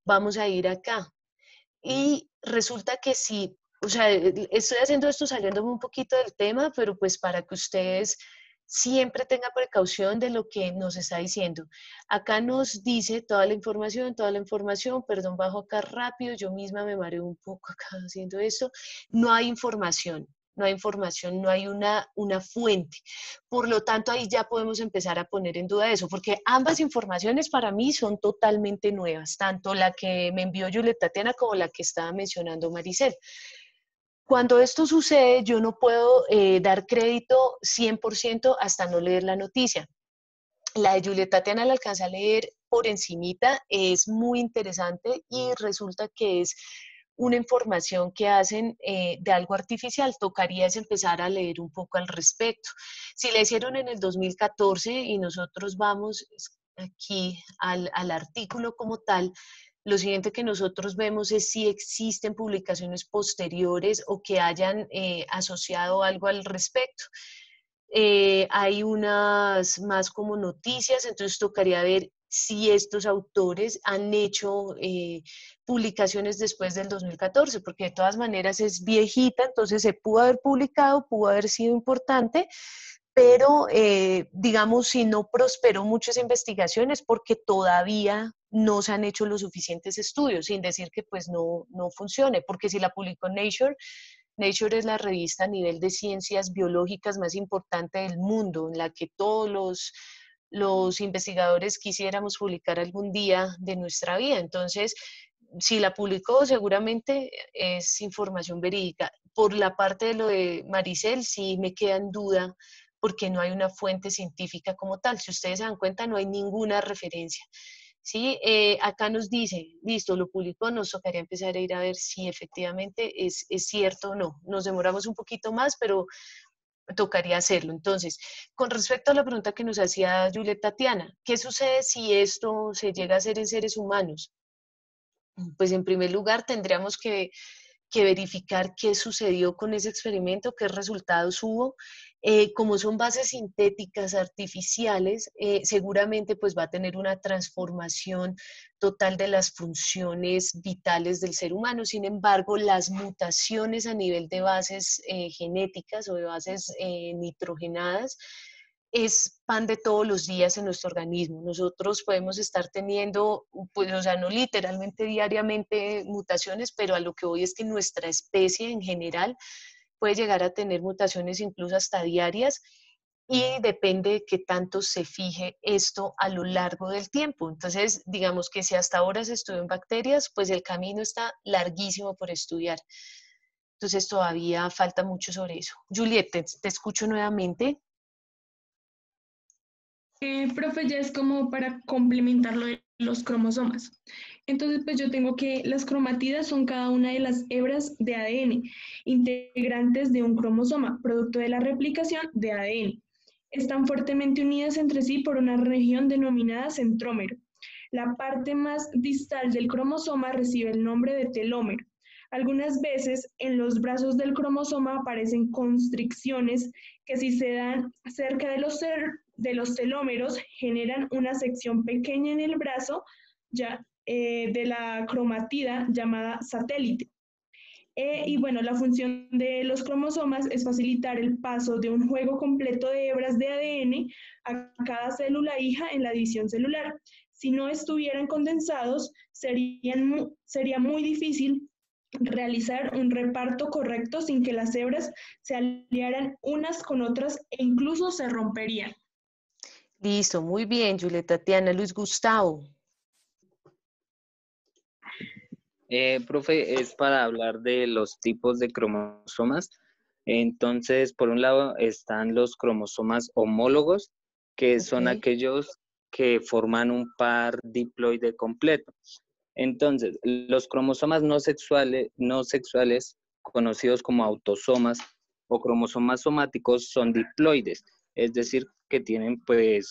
vamos a ir acá. Y resulta que sí, o sea, estoy haciendo esto saliéndome un poquito del tema, pero pues para que ustedes siempre tengan precaución de lo que nos está diciendo. Acá nos dice toda la información, perdón, bajo acá rápido, yo misma me mareo un poco acá haciendo esto, no hay información. No hay información, no hay una fuente. Por lo tanto, ahí ya podemos empezar a poner en duda eso, porque ambas informaciones para mí son totalmente nuevas, tanto la que me envió Julieta Tatiana como la que estaba mencionando Maricel. Cuando esto sucede, yo no puedo dar crédito 100% hasta no leer la noticia. La de Julieta Tatiana la alcanza a leer por encimita, es muy interesante y resulta que es una información que hacen de algo artificial. Tocaría es empezar a leer un poco al respecto. Si la hicieron en el 2014 y nosotros vamos aquí al artículo como tal, lo siguiente que nosotros vemos es si existen publicaciones posteriores o que hayan asociado algo al respecto. Hay unas más como noticias, entonces tocaría ver si estos autores han hecho publicaciones después del 2014, porque de todas maneras es viejita, entonces se pudo haber publicado, pudo haber sido importante, pero digamos, si no prosperó mucho esa investigación es porque todavía no se han hecho los suficientes estudios, sin decir que pues no funcione, porque si la publicó Nature, Nature es la revista a nivel de ciencias biológicas más importante del mundo, en la que todos los investigadores quisiéramos publicar algún día de nuestra vida. Entonces, si la publicó, seguramente es información verídica. Por la parte de lo de Maricel, sí me queda en duda porque no hay una fuente científica como tal. Si ustedes se dan cuenta, no hay ninguna referencia. ¿Sí? Acá nos dice, listo, lo publicó, nos tocaría empezar a ir a ver si efectivamente es cierto o no. Nos demoramos un poquito más, pero tocaría hacerlo. Entonces, con respecto a la pregunta que nos hacía Julieta Tatiana, ¿qué sucede si esto se llega a hacer en seres humanos? Pues en primer lugar tendríamos que verificar qué sucedió con ese experimento, qué resultados hubo. Como son bases sintéticas artificiales, seguramente pues va a tener una transformación total de las funciones vitales del ser humano. Sin embargo, las mutaciones a nivel de bases genéticas o de bases nitrogenadas es pan de todos los días en nuestro organismo. Nosotros podemos estar teniendo, pues, o sea, no literalmente diariamente mutaciones, pero a lo que voy es que nuestra especie en general puede llegar a tener mutaciones incluso hasta diarias y depende de qué tanto se fije esto a lo largo del tiempo. Entonces, digamos que si hasta ahora se estudió en bacterias, pues el camino está larguísimo por estudiar. Entonces, todavía falta mucho sobre eso. Juliet, te escucho nuevamente. Profe, ya es como para complementar lo de los cromosomas. Entonces, pues yo tengo que las cromatidas son cada una de las hebras de ADN, integrantes de un cromosoma, producto de la replicación de ADN. Están fuertemente unidas entre sí por una región denominada centrómero. La parte más distal del cromosoma recibe el nombre de telómero. Algunas veces en los brazos del cromosoma aparecen constricciones que si se dan cerca de los telómeros generan una sección pequeña en el brazo de la cromatida llamada satélite. Y bueno, la función de los cromosomas es facilitar el paso de un juego completo de hebras de ADN a cada célula hija en la división celular. Si no estuvieran condensados, sería muy difícil realizar un reparto correcto sin que las hebras se aliaran unas con otras e incluso se romperían. Listo, muy bien, Julieta Tatiana. Luis Gustavo. Profe, es para hablar de los tipos de cromosomas. Entonces, por un lado están los cromosomas homólogos, que son aquellos que forman un par diploide completo. Entonces, los cromosomas no sexuales, conocidos como autosomas o cromosomas somáticos, son diploides, es decir, que tienen pues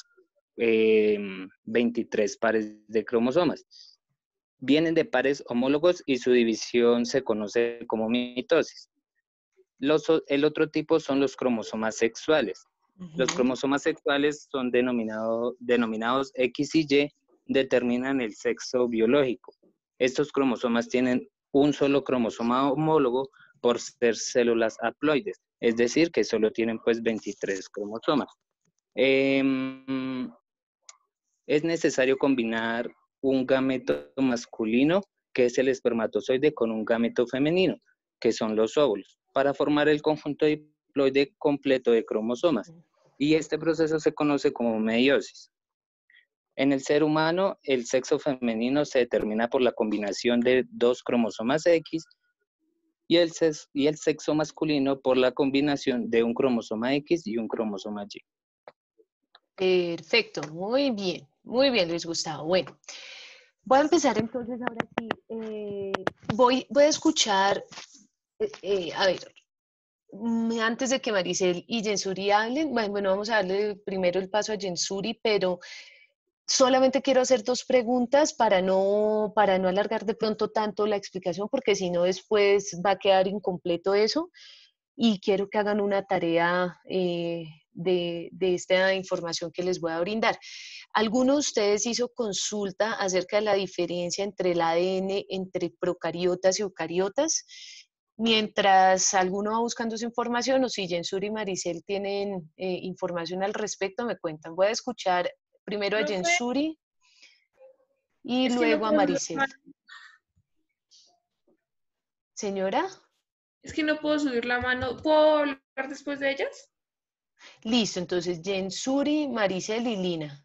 23 pares de cromosomas. Vienen de pares homólogos y su división se conoce como mitosis. El otro tipo son los cromosomas sexuales. Los cromosomas sexuales son denominados X y Y, determinan el sexo biológico. Estos cromosomas tienen un solo cromosoma homólogo por ser células haploides, es decir, que solo tienen pues 23 cromosomas. Es necesario combinar un gameto masculino, que es el espermatozoide, con un gameto femenino, que son los óvulos, para formar el conjunto diploide completo de cromosomas. Y este proceso se conoce como meiosis. En el ser humano, el sexo femenino se determina por la combinación de 2 cromosomas X y el sexo masculino por la combinación de un cromosoma X y un cromosoma Y. Perfecto, muy bien, Luis Gustavo. Bueno, voy a empezar entonces ahora sí. Voy a escuchar, a ver, antes de que Maricel y Jensuri hablen, bueno, vamos a darle primero el paso a Jensuri, pero solamente quiero hacer 2 preguntas para no alargar de pronto tanto la explicación, porque si no después va a quedar incompleto eso. Y quiero que hagan una tarea de esta información que les voy a brindar. ¿Alguno de ustedes hizo consulta acerca de la diferencia entre el ADN entre procariotas y eucariotas? Mientras alguno va buscando esa información, o si Jensuri y Maricel tienen información al respecto, me cuentan. Voy a escuchar primero a Profe, Jensuri y es que no luego a puedo, Maricel. Señora. es que no puedo subir la mano. ¿Puedo hablar después de ellas? Listo, entonces Jensuri, Maricel y Lina.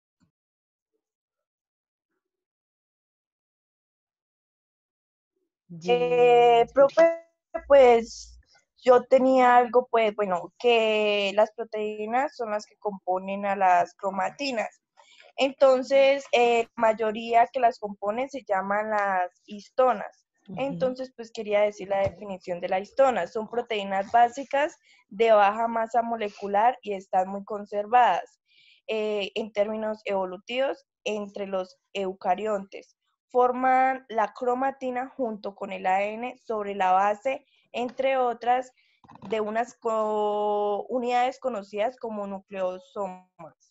Profe, pues yo tenía algo, pues bueno, que las proteínas son las que componen a las cromatinas. Entonces, la mayoría que las componen se llaman las histonas. Entonces, pues quería decir la definición de la histona. Son proteínas básicas de baja masa molecular y están muy conservadas en términos evolutivos entre los eucariontes. Forman la cromatina junto con el ADN sobre la base, entre otras, de unas unidades conocidas como nucleosomas.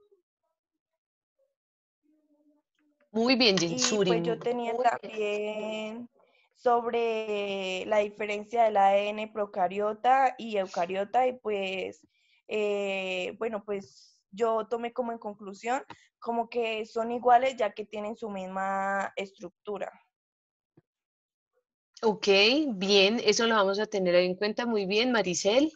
Muy bien, Y Jensuri. pues yo tenía también sobre la diferencia del ADN procariota y eucariota y pues, bueno, pues yo tomé como en conclusión como que son iguales ya que tienen su misma estructura. Ok, bien, eso lo vamos a tener ahí en cuenta. Muy bien, Maricel.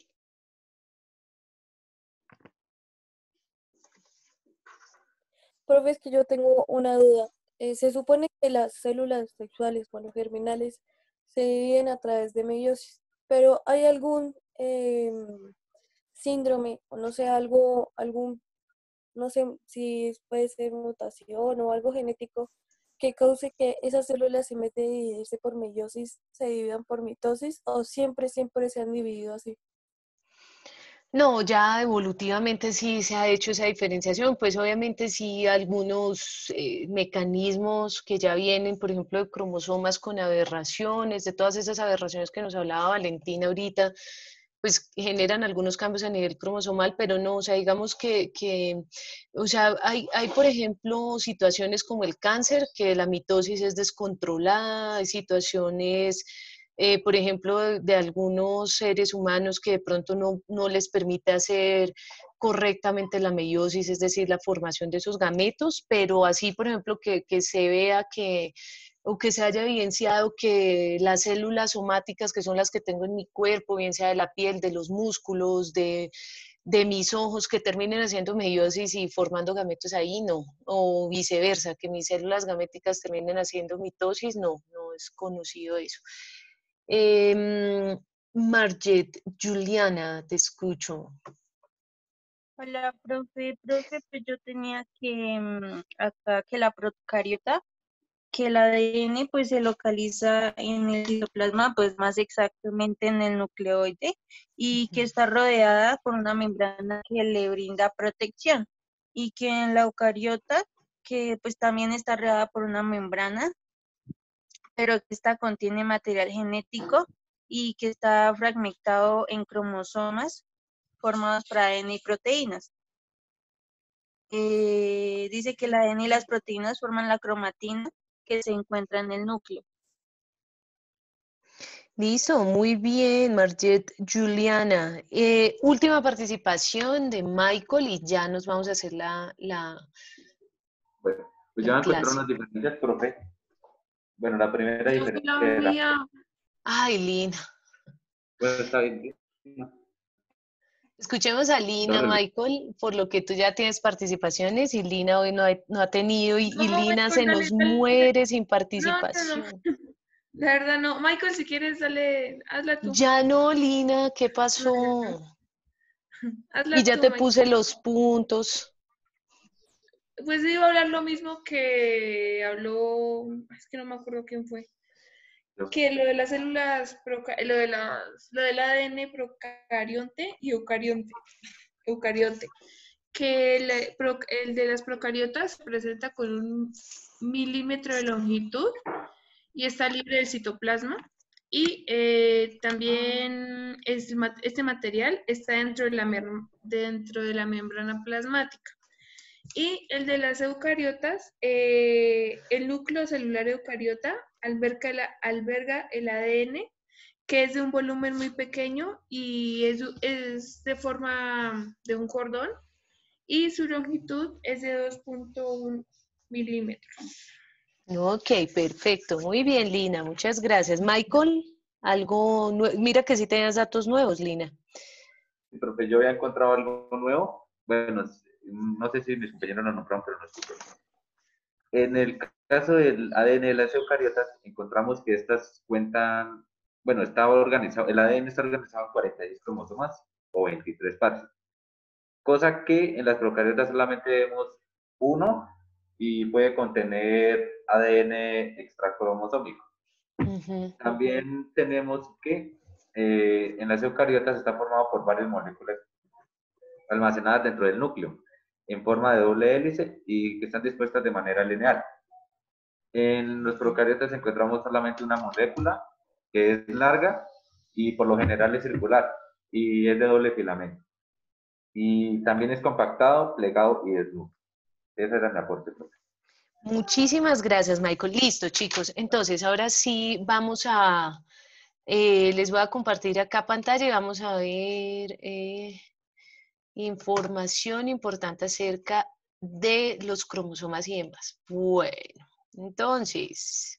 Profe, es que yo tengo una duda. Se supone que las células sexuales, bueno, germinales, se dividen a través de meiosis, pero ¿hay algún síndrome o no sé, no sé si puede ser mutación o algo genético que cause que esas células en vez de dividirse por meiosis se dividan por mitosis o siempre se han dividido así? No, ya evolutivamente sí se ha hecho esa diferenciación, pues obviamente sí algunos mecanismos que ya vienen, por ejemplo, de cromosomas con aberraciones, de todas esas aberraciones que nos hablaba Valentina ahorita, pues generan algunos cambios a nivel cromosomal, pero no, o sea, digamos o sea, hay, por ejemplo, situaciones como el cáncer, que la mitosis es descontrolada, hay situaciones por ejemplo, de algunos seres humanos que de pronto no les permite hacer correctamente la meiosis, es decir, la formación de esos gametos, pero así, por ejemplo, que se vea o que se haya evidenciado que las células somáticas, que son las que tengo en mi cuerpo, bien sea de la piel, de los músculos, de mis ojos, que terminen haciendo meiosis y formando gametos ahí, no. O viceversa, que mis células gaméticas terminen haciendo mitosis, no es conocido eso. Marget, Juliana, te escucho. Hola, profe, pues yo tenía que acá que la procariota, que el ADN pues se localiza en el citoplasma, pues más exactamente en el nucleoide, y que está rodeada por una membrana que le brinda protección, y que en la eucariota, que pues también está rodeada por una membrana, pero que esta contiene material genético y que está fragmentado en cromosomas formados por ADN y proteínas. Dice que el ADN y las proteínas forman la cromatina que se encuentra en el núcleo. Listo, muy bien, Marget Juliana. Última participación de Michael y ya nos vamos a hacer Bueno, pues la ya encontré clase. unas diferencias, profe. Bueno, la primera Yo fui diferencia la era, mía. Ay, Lina. bueno, está bien. Escuchemos a Lina, Entonces, Michael, por lo que tú ya tienes participaciones y Lina hoy no ha tenido y No, Lina Michael, se dale, nos dale. muere sin No, participación. La verdad no. Michael, si quieres, dale, hazla tú. Ya no, Lina, ¿qué pasó? Hazla Y ya tú, te Michael. puse los puntos. Pues iba a hablar lo mismo que habló, es que no me acuerdo quién fue. Que lo de las células, lo del ADN procarionte y eucariote. Que el de las procariotas se presenta con 1 milímetro de longitud y está libre del citoplasma. Y también este material está dentro de la membrana plasmática. Y el de las eucariotas, el núcleo celular eucariota alberga el ADN, que es de un volumen muy pequeño y es de forma de un cordón, y su longitud es de 2.1 milímetros. Ok, perfecto. Muy bien, Lina. Muchas gracias. Michael, algo mira que sí tenías datos nuevos, Lina. Sí, profe, yo había encontrado algo nuevo. Bueno, no sé si mis compañeros lo nombraron, pero no escucho. En el caso del ADN de las eucariotas, encontramos que estas cuentan, bueno, está organizado, el ADN está organizado en 46 cromosomas o 23 pares, cosa que en las procariotas solamente vemos uno y puede contener ADN extracromosómico. También tenemos que en las eucariotas está formado por varias moléculas almacenadas dentro del núcleo, en forma de doble hélice y que están dispuestas de manera lineal. En los procariotas encontramos solamente una molécula que es larga y por lo general es circular y es de doble filamento. Y también es compactado, plegado y desnudo. Ese era mi aporte, profe. Muchísimas gracias, Michael. Listo, chicos. Entonces, ahora sí vamos les voy a compartir acá pantalla y vamos a ver información importante acerca de los cromosomas y hembras. Bueno, entonces,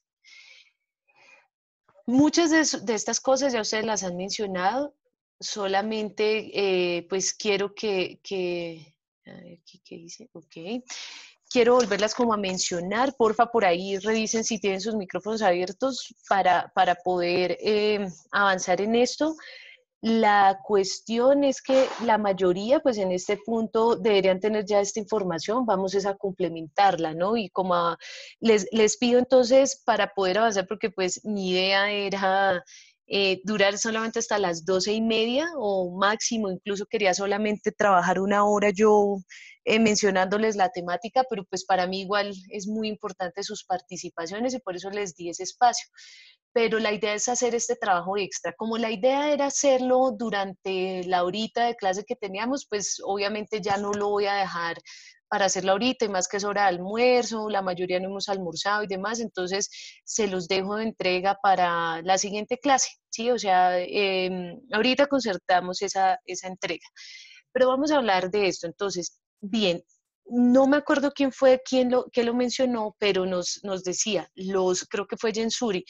muchas de estas cosas ya ustedes las han mencionado, solamente pues quiero a ver aquí qué dice, ok. Quiero volverlas como a mencionar, porfa, por ahí revisen si tienen sus micrófonos abiertos para poder avanzar en esto. La cuestión es que la mayoría, pues en este punto, deberían tener ya esta información, vamos a complementarla, ¿no? Y como les pido entonces para poder avanzar, porque pues mi idea era durar solamente hasta las 12:30 o máximo, incluso quería solamente trabajar 1 hora yo mencionándoles la temática, pero pues para mí igual es muy importante sus participaciones y por eso les di ese espacio. Pero la idea es hacer este trabajo extra. Como la idea era hacerlo durante la horita de clase que teníamos, pues obviamente ya no lo voy a dejar para hacerlo ahorita, y más que es hora de almuerzo, la mayoría no hemos almorzado y demás, entonces se los dejo de entrega para la siguiente clase, ¿sí? O sea, ahorita concertamos esa entrega. Pero vamos a hablar de esto, entonces, bien, no me acuerdo quién fue quien lo mencionó, pero nos decía, creo que fue Jensuri,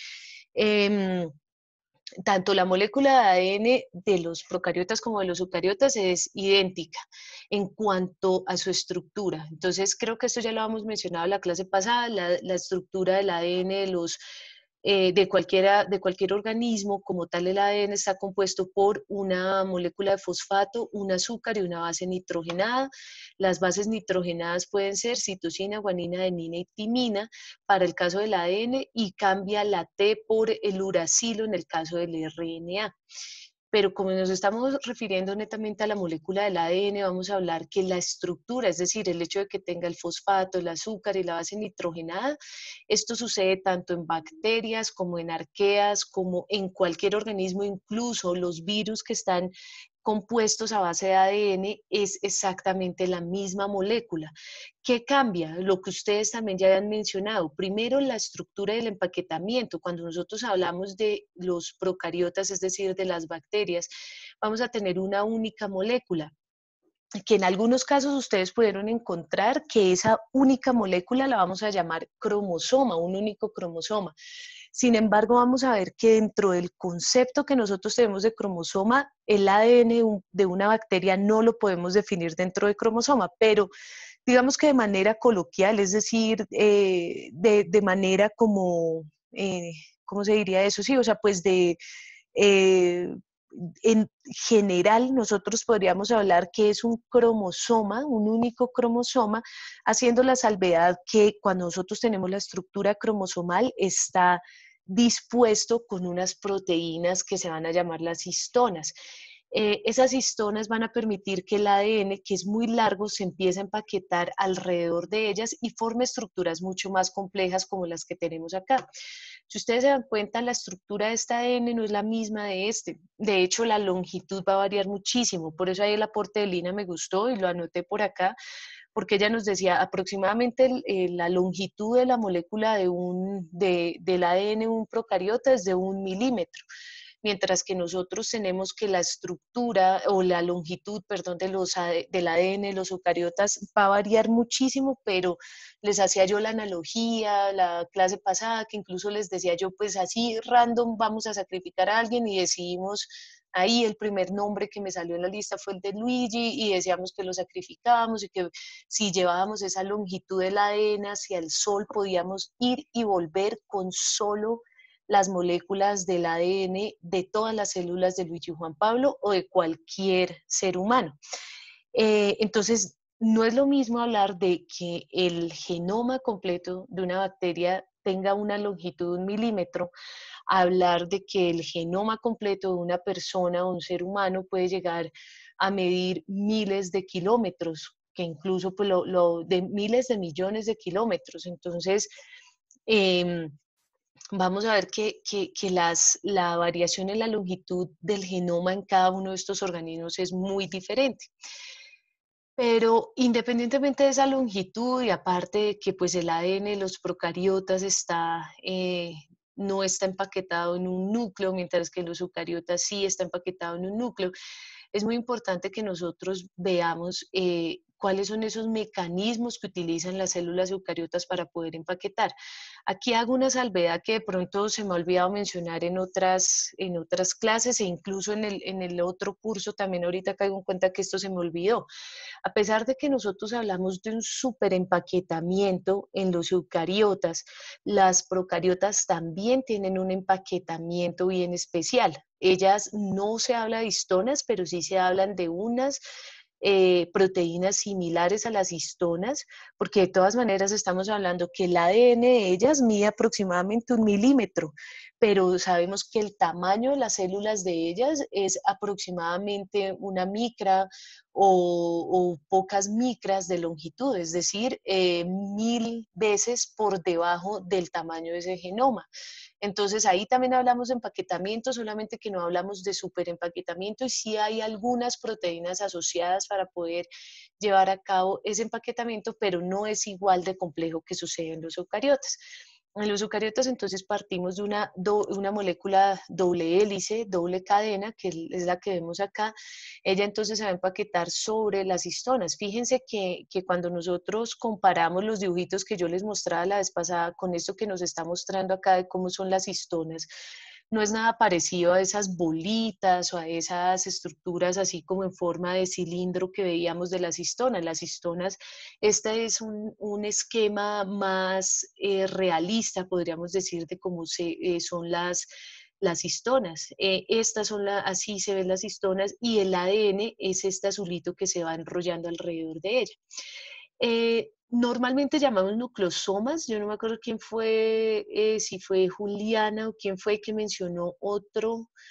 tanto la molécula de ADN de los procariotas como de los eucariotas es idéntica en cuanto a su estructura. Entonces, creo que esto ya lo hemos mencionado en la clase pasada, la estructura del ADN de cualquier organismo, como tal el ADN está compuesto por una molécula de fosfato, un azúcar y una base nitrogenada. Las bases nitrogenadas pueden ser citosina, guanina, adenina y timina para el caso del ADN y cambia la T por el uracilo en el caso del RNA. Pero como nos estamos refiriendo netamente a la molécula del ADN, vamos a hablar que la estructura, es decir, el hecho de que tenga el fosfato, el azúcar y la base nitrogenada, esto sucede tanto en bacterias como en arqueas, como en cualquier organismo, incluso los virus que están compuestos a base de ADN, es exactamente la misma molécula. ¿Qué cambia? Lo que ustedes también ya han mencionado. Primero, la estructura del empaquetamiento. Cuando nosotros hablamos de los procariotas, es decir, de las bacterias, vamos a tener una única molécula, que en algunos casos ustedes pudieron encontrar que esa única molécula la vamos a llamar cromosoma, un único cromosoma. Sin embargo, vamos a ver que dentro del concepto que nosotros tenemos de cromosoma, el ADN de una bacteria no lo podemos definir dentro de cromosoma, pero digamos que de manera coloquial, es decir, de manera como, ¿cómo se diría eso? Sí, o sea, pues en general nosotros podríamos hablar que es un cromosoma, un único cromosoma, haciendo la salvedad que cuando nosotros tenemos la estructura cromosomal está dispuesto con unas proteínas que se van a llamar las histonas. Esas histonas van a permitir que el ADN, que es muy largo, se empiece a empaquetar alrededor de ellas y forme estructuras mucho más complejas como las que tenemos acá. Si ustedes se dan cuenta, la estructura de este ADN no es la misma de este. De hecho, la longitud va a variar muchísimo. Por eso ahí el aporte de Lina me gustó y lo anoté por acá, porque ella nos decía aproximadamente la longitud de la molécula del ADN de un procariota es de 1 milímetro, mientras que nosotros tenemos que la estructura o la longitud, perdón, del ADN de los eucariotas va a variar muchísimo, pero les hacía yo la analogía la clase pasada, que incluso les decía yo, pues así random vamos a sacrificar a alguien y decidimos. Ahí el primer nombre que me salió en la lista fue el de Luigi y decíamos que lo sacrificábamos y que si llevábamos esa longitud del ADN hacia el sol podíamos ir y volver con solo las moléculas del ADN de todas las células de Luigi Juan Pablo o de cualquier ser humano. Entonces, no es lo mismo hablar de que el genoma completo de una bacteria tenga una longitud de 1 milímetro, hablar de que el genoma completo de una persona o un ser humano puede llegar a medir miles de kilómetros, que incluso pues, de miles de millones de kilómetros. Entonces, vamos a ver que la variación en la longitud del genoma en cada uno de estos organismos es muy diferente. Pero independientemente de esa longitud y aparte de que pues el ADN de los procariotas no está empaquetado en un núcleo, mientras que los eucariotas sí está empaquetado en un núcleo, es muy importante que nosotros veamos cuáles son esos mecanismos que utilizan las células eucariotas para poder empaquetar. Aquí hago una salvedad que de pronto se me ha olvidado mencionar en otras clases e incluso en el otro curso también ahorita caigo en cuenta que esto se me olvidó. A pesar de que nosotros hablamos de un superempaquetamiento en los eucariotas, las procariotas también tienen un empaquetamiento bien especial. Ellas no se habla de histonas, pero sí se hablan de unas proteínas similares a las histonas, porque de todas maneras estamos hablando que el ADN de ellas mide aproximadamente 1 milímetro, pero sabemos que el tamaño de las células de ellas es aproximadamente una micra o pocas micras de longitud, es decir, 1000 veces por debajo del tamaño de ese genoma. Entonces ahí también hablamos de empaquetamiento, solamente que no hablamos de superempaquetamiento y sí hay algunas proteínas asociadas para poder llevar a cabo ese empaquetamiento, pero no es igual de complejo que sucede en los eucariotas. En los eucariotas entonces partimos de una molécula doble hélice, doble cadena, que es la que vemos acá. Ella entonces se va a empaquetar sobre las histonas. Fíjense que cuando nosotros comparamos los dibujitos que yo les mostraba la vez pasada con esto que nos está mostrando acá de cómo son las histonas, no es nada parecido a esas bolitas o a esas estructuras así como en forma de cilindro que veíamos de las histonas. Las histonas, este es un esquema más realista, podríamos decir, de cómo son las histonas. Así se ven las histonas y el ADN es este azulito que se va enrollando alrededor de ella. Normalmente llamamos nucleosomas, yo no me acuerdo quién fue, si fue Juliana o quién fue que mencionó otro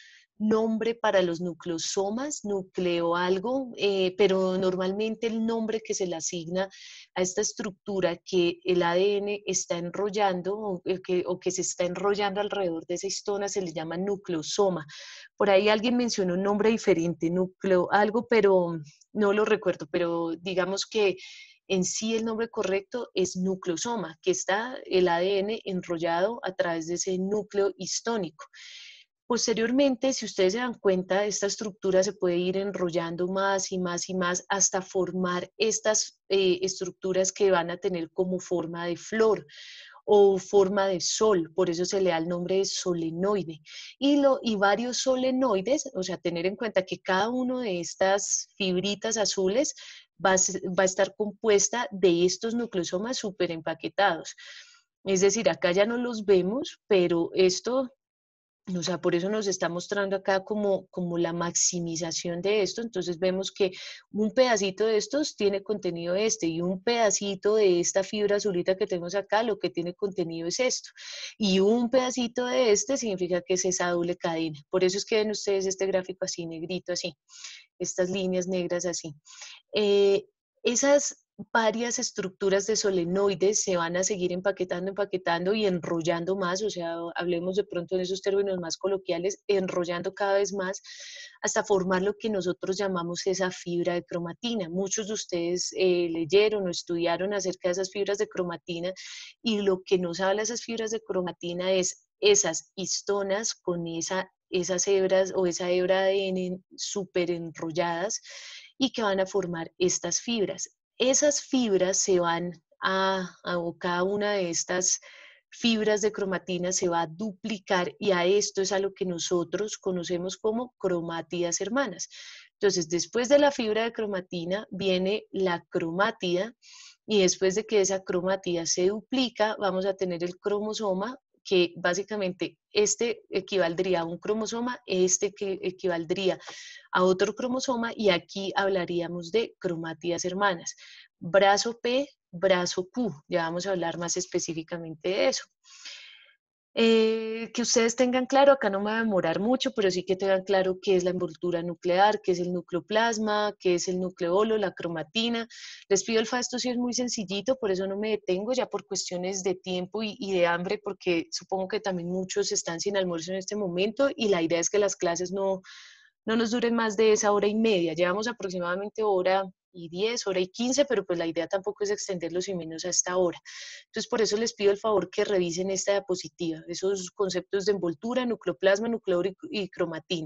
nombre para los nucleosomas, núcleo algo, pero normalmente el nombre que se le asigna a esta estructura que el ADN está enrollando o que se está enrollando alrededor de esa histona se le llama nucleosoma. Por ahí alguien mencionó un nombre diferente, núcleo algo, pero no lo recuerdo, pero digamos que en sí el nombre correcto es nucleosoma, que está el ADN enrollado a través de ese núcleo histónico. Posteriormente, si ustedes se dan cuenta, esta estructura se puede ir enrollando más y más y más hasta formar estas estructuras que van a tener como forma de flor o forma de sol, por eso se le da el nombre de solenoide. Y varios solenoides, o sea, tener en cuenta que cada uno de estas fibritas azules va a estar compuesta de estos nucleosomas súper empaquetados. Es decir, acá ya no los vemos, pero esto, o sea, por eso nos está mostrando acá como la maximización de esto. Entonces vemos que un pedacito de estos tiene contenido este y un pedacito de esta fibra azulita que tenemos acá lo que tiene contenido es esto. Y un pedacito de este significa que es esa doble cadena. Por eso es que ven ustedes este gráfico así negrito, así, estas líneas negras así. Esas varias estructuras de solenoides se van a seguir empaquetando y enrollando más, o sea, hablemos de pronto en esos términos más coloquiales, enrollando cada vez más hasta formar lo que nosotros llamamos esa fibra de cromatina. Muchos de ustedes leyeron o estudiaron acerca de esas fibras de cromatina y lo que nos habla esas fibras de cromatina es esas histonas con esas hebras o esa hebra de ADN súper enrolladas y que van a formar estas fibras. Esas fibras se van o cada una de estas fibras de cromatina se va a duplicar y a esto es a lo que nosotros conocemos como cromátidas hermanas. Entonces, después de la fibra de cromatina viene la cromátida y después de que esa cromátida se duplica, vamos a tener el cromosoma, que básicamente este equivaldría a un cromosoma, este que equivaldría a otro cromosoma y aquí hablaríamos de cromátidas hermanas. Brazo P, brazo Q, ya vamos a hablar más específicamente de eso. Que ustedes tengan claro, acá no me va a demorar mucho, pero sí que tengan claro qué es la envoltura nuclear, qué es el nucleoplasma, qué es el nucleolo, la cromatina. Les pido el esto sí es muy sencillito, por eso no me detengo ya por cuestiones de tiempo y de hambre, porque supongo que también muchos están sin almuerzo en este momento y la idea es que las clases no nos duren más de esa hora y media. Llevamos aproximadamente hora y 10, hora y 15, pero pues la idea tampoco es extenderlos y menos a esta hora. Entonces, por eso les pido el favor que revisen esta diapositiva, esos conceptos de envoltura, nucleoplasma, nucleolo y cromatina.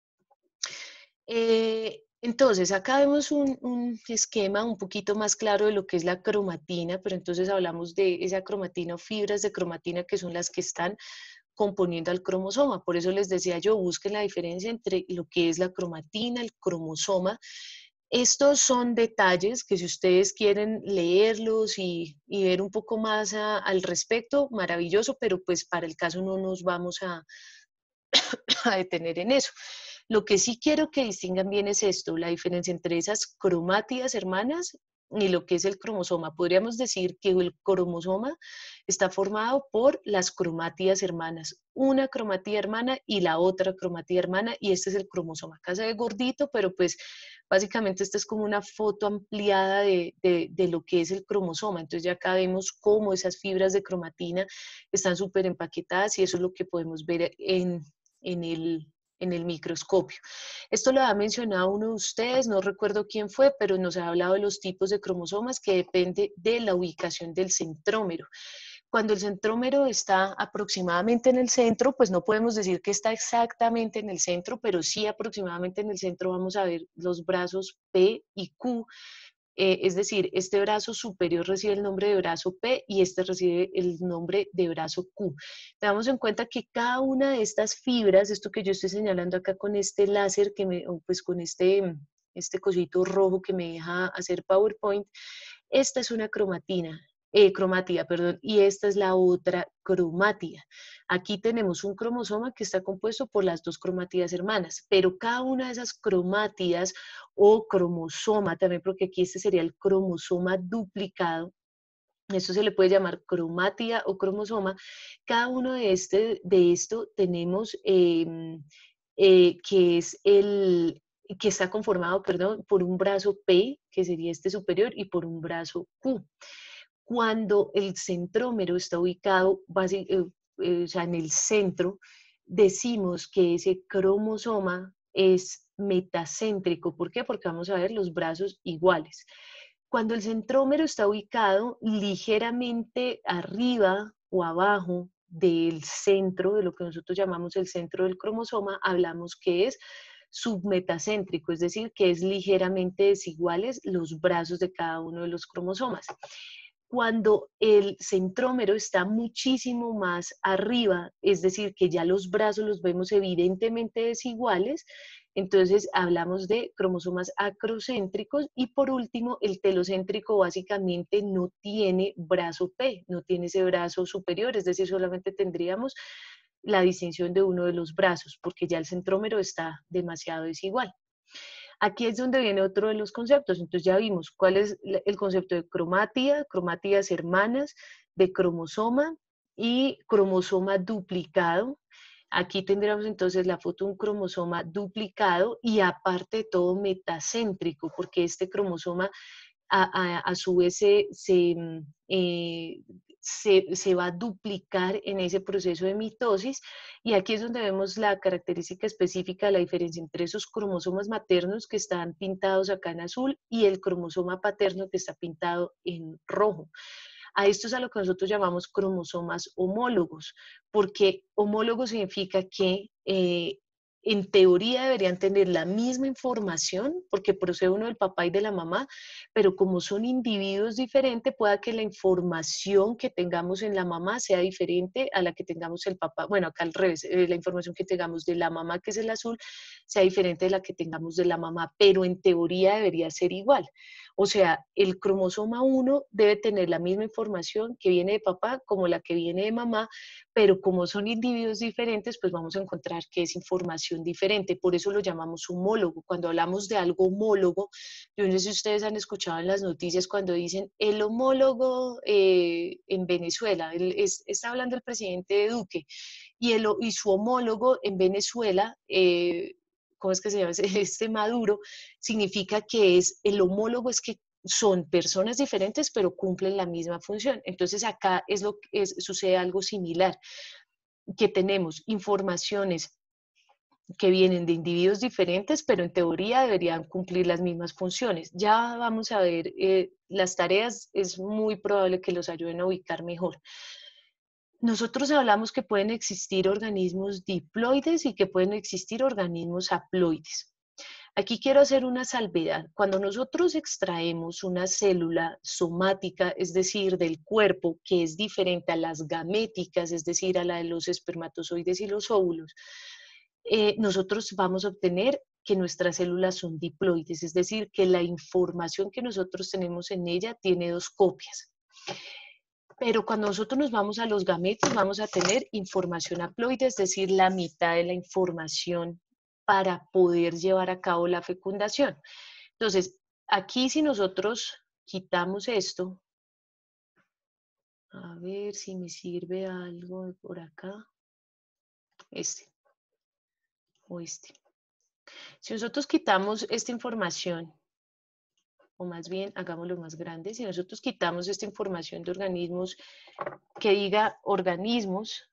Entonces, acá vemos un esquema un poquito más claro de lo que es la cromatina, pero entonces hablamos de esa cromatina o fibras de cromatina que son las que están componiendo al cromosoma. Por eso les decía yo, busquen la diferencia entre lo que es la cromatina, el cromosoma. Estos son detalles que si ustedes quieren leerlos y ver un poco más al respecto, maravilloso, pero pues para el caso no nos vamos a detener en eso. Lo que sí quiero que distingan bien es esto, la diferencia entre esas cromátidas hermanas y lo que es el cromosoma. Podríamos decir que el cromosoma está formado por las cromátidas hermanas, una cromatida hermana y la otra cromatida hermana, y este es el cromosoma. Acá se ve gordito, pero pues básicamente esta es como una foto ampliada de lo que es el cromosoma. Entonces ya acá vemos cómo esas fibras de cromatina están súper empaquetadas y eso es lo que podemos ver en el microscopio. Esto lo ha mencionado uno de ustedes, no recuerdo quién fue, pero nos ha hablado de los tipos de cromosomas que depende de la ubicación del centrómero. Cuando el centrómero está aproximadamente en el centro, pues no podemos decir que está exactamente en el centro, pero sí aproximadamente en el centro vamos a ver los brazos P y Q. Es decir, este brazo superior recibe el nombre de brazo P y este recibe el nombre de brazo Q. Tengamos en cuenta que cada una de estas fibras, esto que yo estoy señalando acá con este láser, pues con este cosito rojo que me deja hacer PowerPoint, esta es una cromátida, perdón, y esta es la otra cromátida. Aquí tenemos un cromosoma que está compuesto por las dos cromátidas hermanas, pero cada una de esas cromátidas o cromosoma, también porque aquí este sería el cromosoma duplicado, esto se le puede llamar cromátida o cromosoma, cada uno de esto tenemos que es que está conformado, perdón, por un brazo P, que sería este superior, y por un brazo Q. Cuando el centrómero está ubicado o sea, en el centro, decimos que ese cromosoma es metacéntrico. ¿Por qué? Porque vamos a ver los brazos iguales. Cuando el centrómero está ubicado ligeramente arriba o abajo del centro, de lo que nosotros llamamos el centro del cromosoma, hablamos que es submetacéntrico, es decir, que es ligeramente desiguales los brazos de cada uno de los cromosomas. Cuando el centrómero está muchísimo más arriba, es decir, que ya los brazos los vemos evidentemente desiguales, entonces hablamos de cromosomas acrocéntricos. Y por último, el telocéntrico básicamente no tiene brazo P, no tiene ese brazo superior, es decir, solamente tendríamos la distinción de uno de los brazos, porque ya el centrómero está demasiado desigual. Aquí es donde viene otro de los conceptos. Entonces ya vimos cuál es el concepto de cromatía, cromatías hermanas, de cromosoma y cromosoma duplicado. Aquí tendríamos entonces la foto de un cromosoma duplicado y aparte de todo metacéntrico, porque este cromosoma a su vez se va a duplicar en ese proceso de mitosis, y aquí es donde vemos la característica específica de la diferencia entre esos cromosomas maternos que están pintados acá en azul y el cromosoma paterno que está pintado en rojo. A esto es a lo que nosotros llamamos cromosomas homólogos, porque homólogo significa que en teoría deberían tener la misma información, porque procede uno del papá y de la mamá, pero como son individuos diferentes, pueda que la información que tengamos en la mamá sea diferente a la que tengamos el papá. Bueno, acá al revés, la información que tengamos de la mamá, que es el azul, sea diferente de la que tengamos de la mamá, pero en teoría debería ser igual. O sea, el cromosoma 1 debe tener la misma información que viene de papá como la que viene de mamá, pero como son individuos diferentes, pues vamos a encontrar que es información diferente. Por eso lo llamamos homólogo. Cuando hablamos de algo homólogo, yo no sé si ustedes han escuchado en las noticias cuando dicen el homólogo en Venezuela, está hablando el presidente Duque, y su homólogo en Venezuela, ¿cómo es que se llama? Este Maduro, significa que es el homólogo, es que son personas diferentes pero cumplen la misma función. Entonces acá sucede algo similar, que tenemos informaciones que vienen de individuos diferentes, pero en teoría deberían cumplir las mismas funciones. Ya vamos a ver las tareas, es muy probable que los ayuden a ubicar mejor. Nosotros hablamos que pueden existir organismos diploides y que pueden existir organismos haploides. Aquí quiero hacer una salvedad. Cuando nosotros extraemos una célula somática, es decir, del cuerpo, que es diferente a las gaméticas, es decir, a la de los espermatozoides y los óvulos, nosotros vamos a obtener que nuestras células son diploides, es decir, que la información que nosotros tenemos en ella tiene dos copias. Pero cuando nosotros nos vamos a los gametos, vamos a tener información haploide, es decir, la mitad de la información para poder llevar a cabo la fecundación. Entonces, aquí si nosotros quitamos esto, a ver si me sirve algo de por acá, o este. Si nosotros quitamos esta información, o más bien hagámoslo más grande, si nosotros quitamos esta información de organismos que diga organismos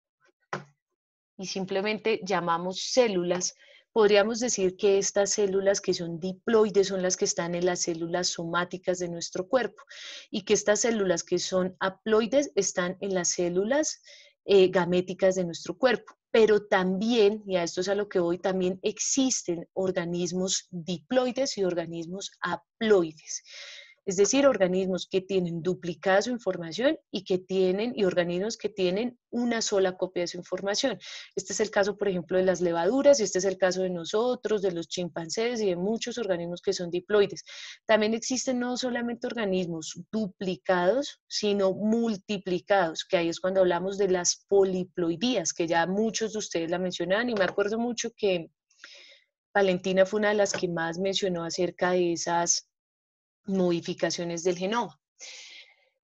y simplemente llamamos células, podríamos decir que estas células que son diploides son las que están en las células somáticas de nuestro cuerpo y que estas células que son haploides están en las células gaméticas de nuestro cuerpo. Pero también, y a esto es a lo que voy, también existen organismos diploides y organismos haploides. Es decir, organismos que tienen duplicada su información y organismos que tienen una sola copia de su información. Este es el caso, por ejemplo, de las levaduras, y este es el caso de nosotros, de los chimpancés y de muchos organismos que son diploides. También existen no solamente organismos duplicados, sino multiplicados, que ahí es cuando hablamos de las poliploidías, que ya muchos de ustedes la mencionaban, y me acuerdo mucho que Valentina fue una de las que más mencionó acerca de esas modificaciones del genoma.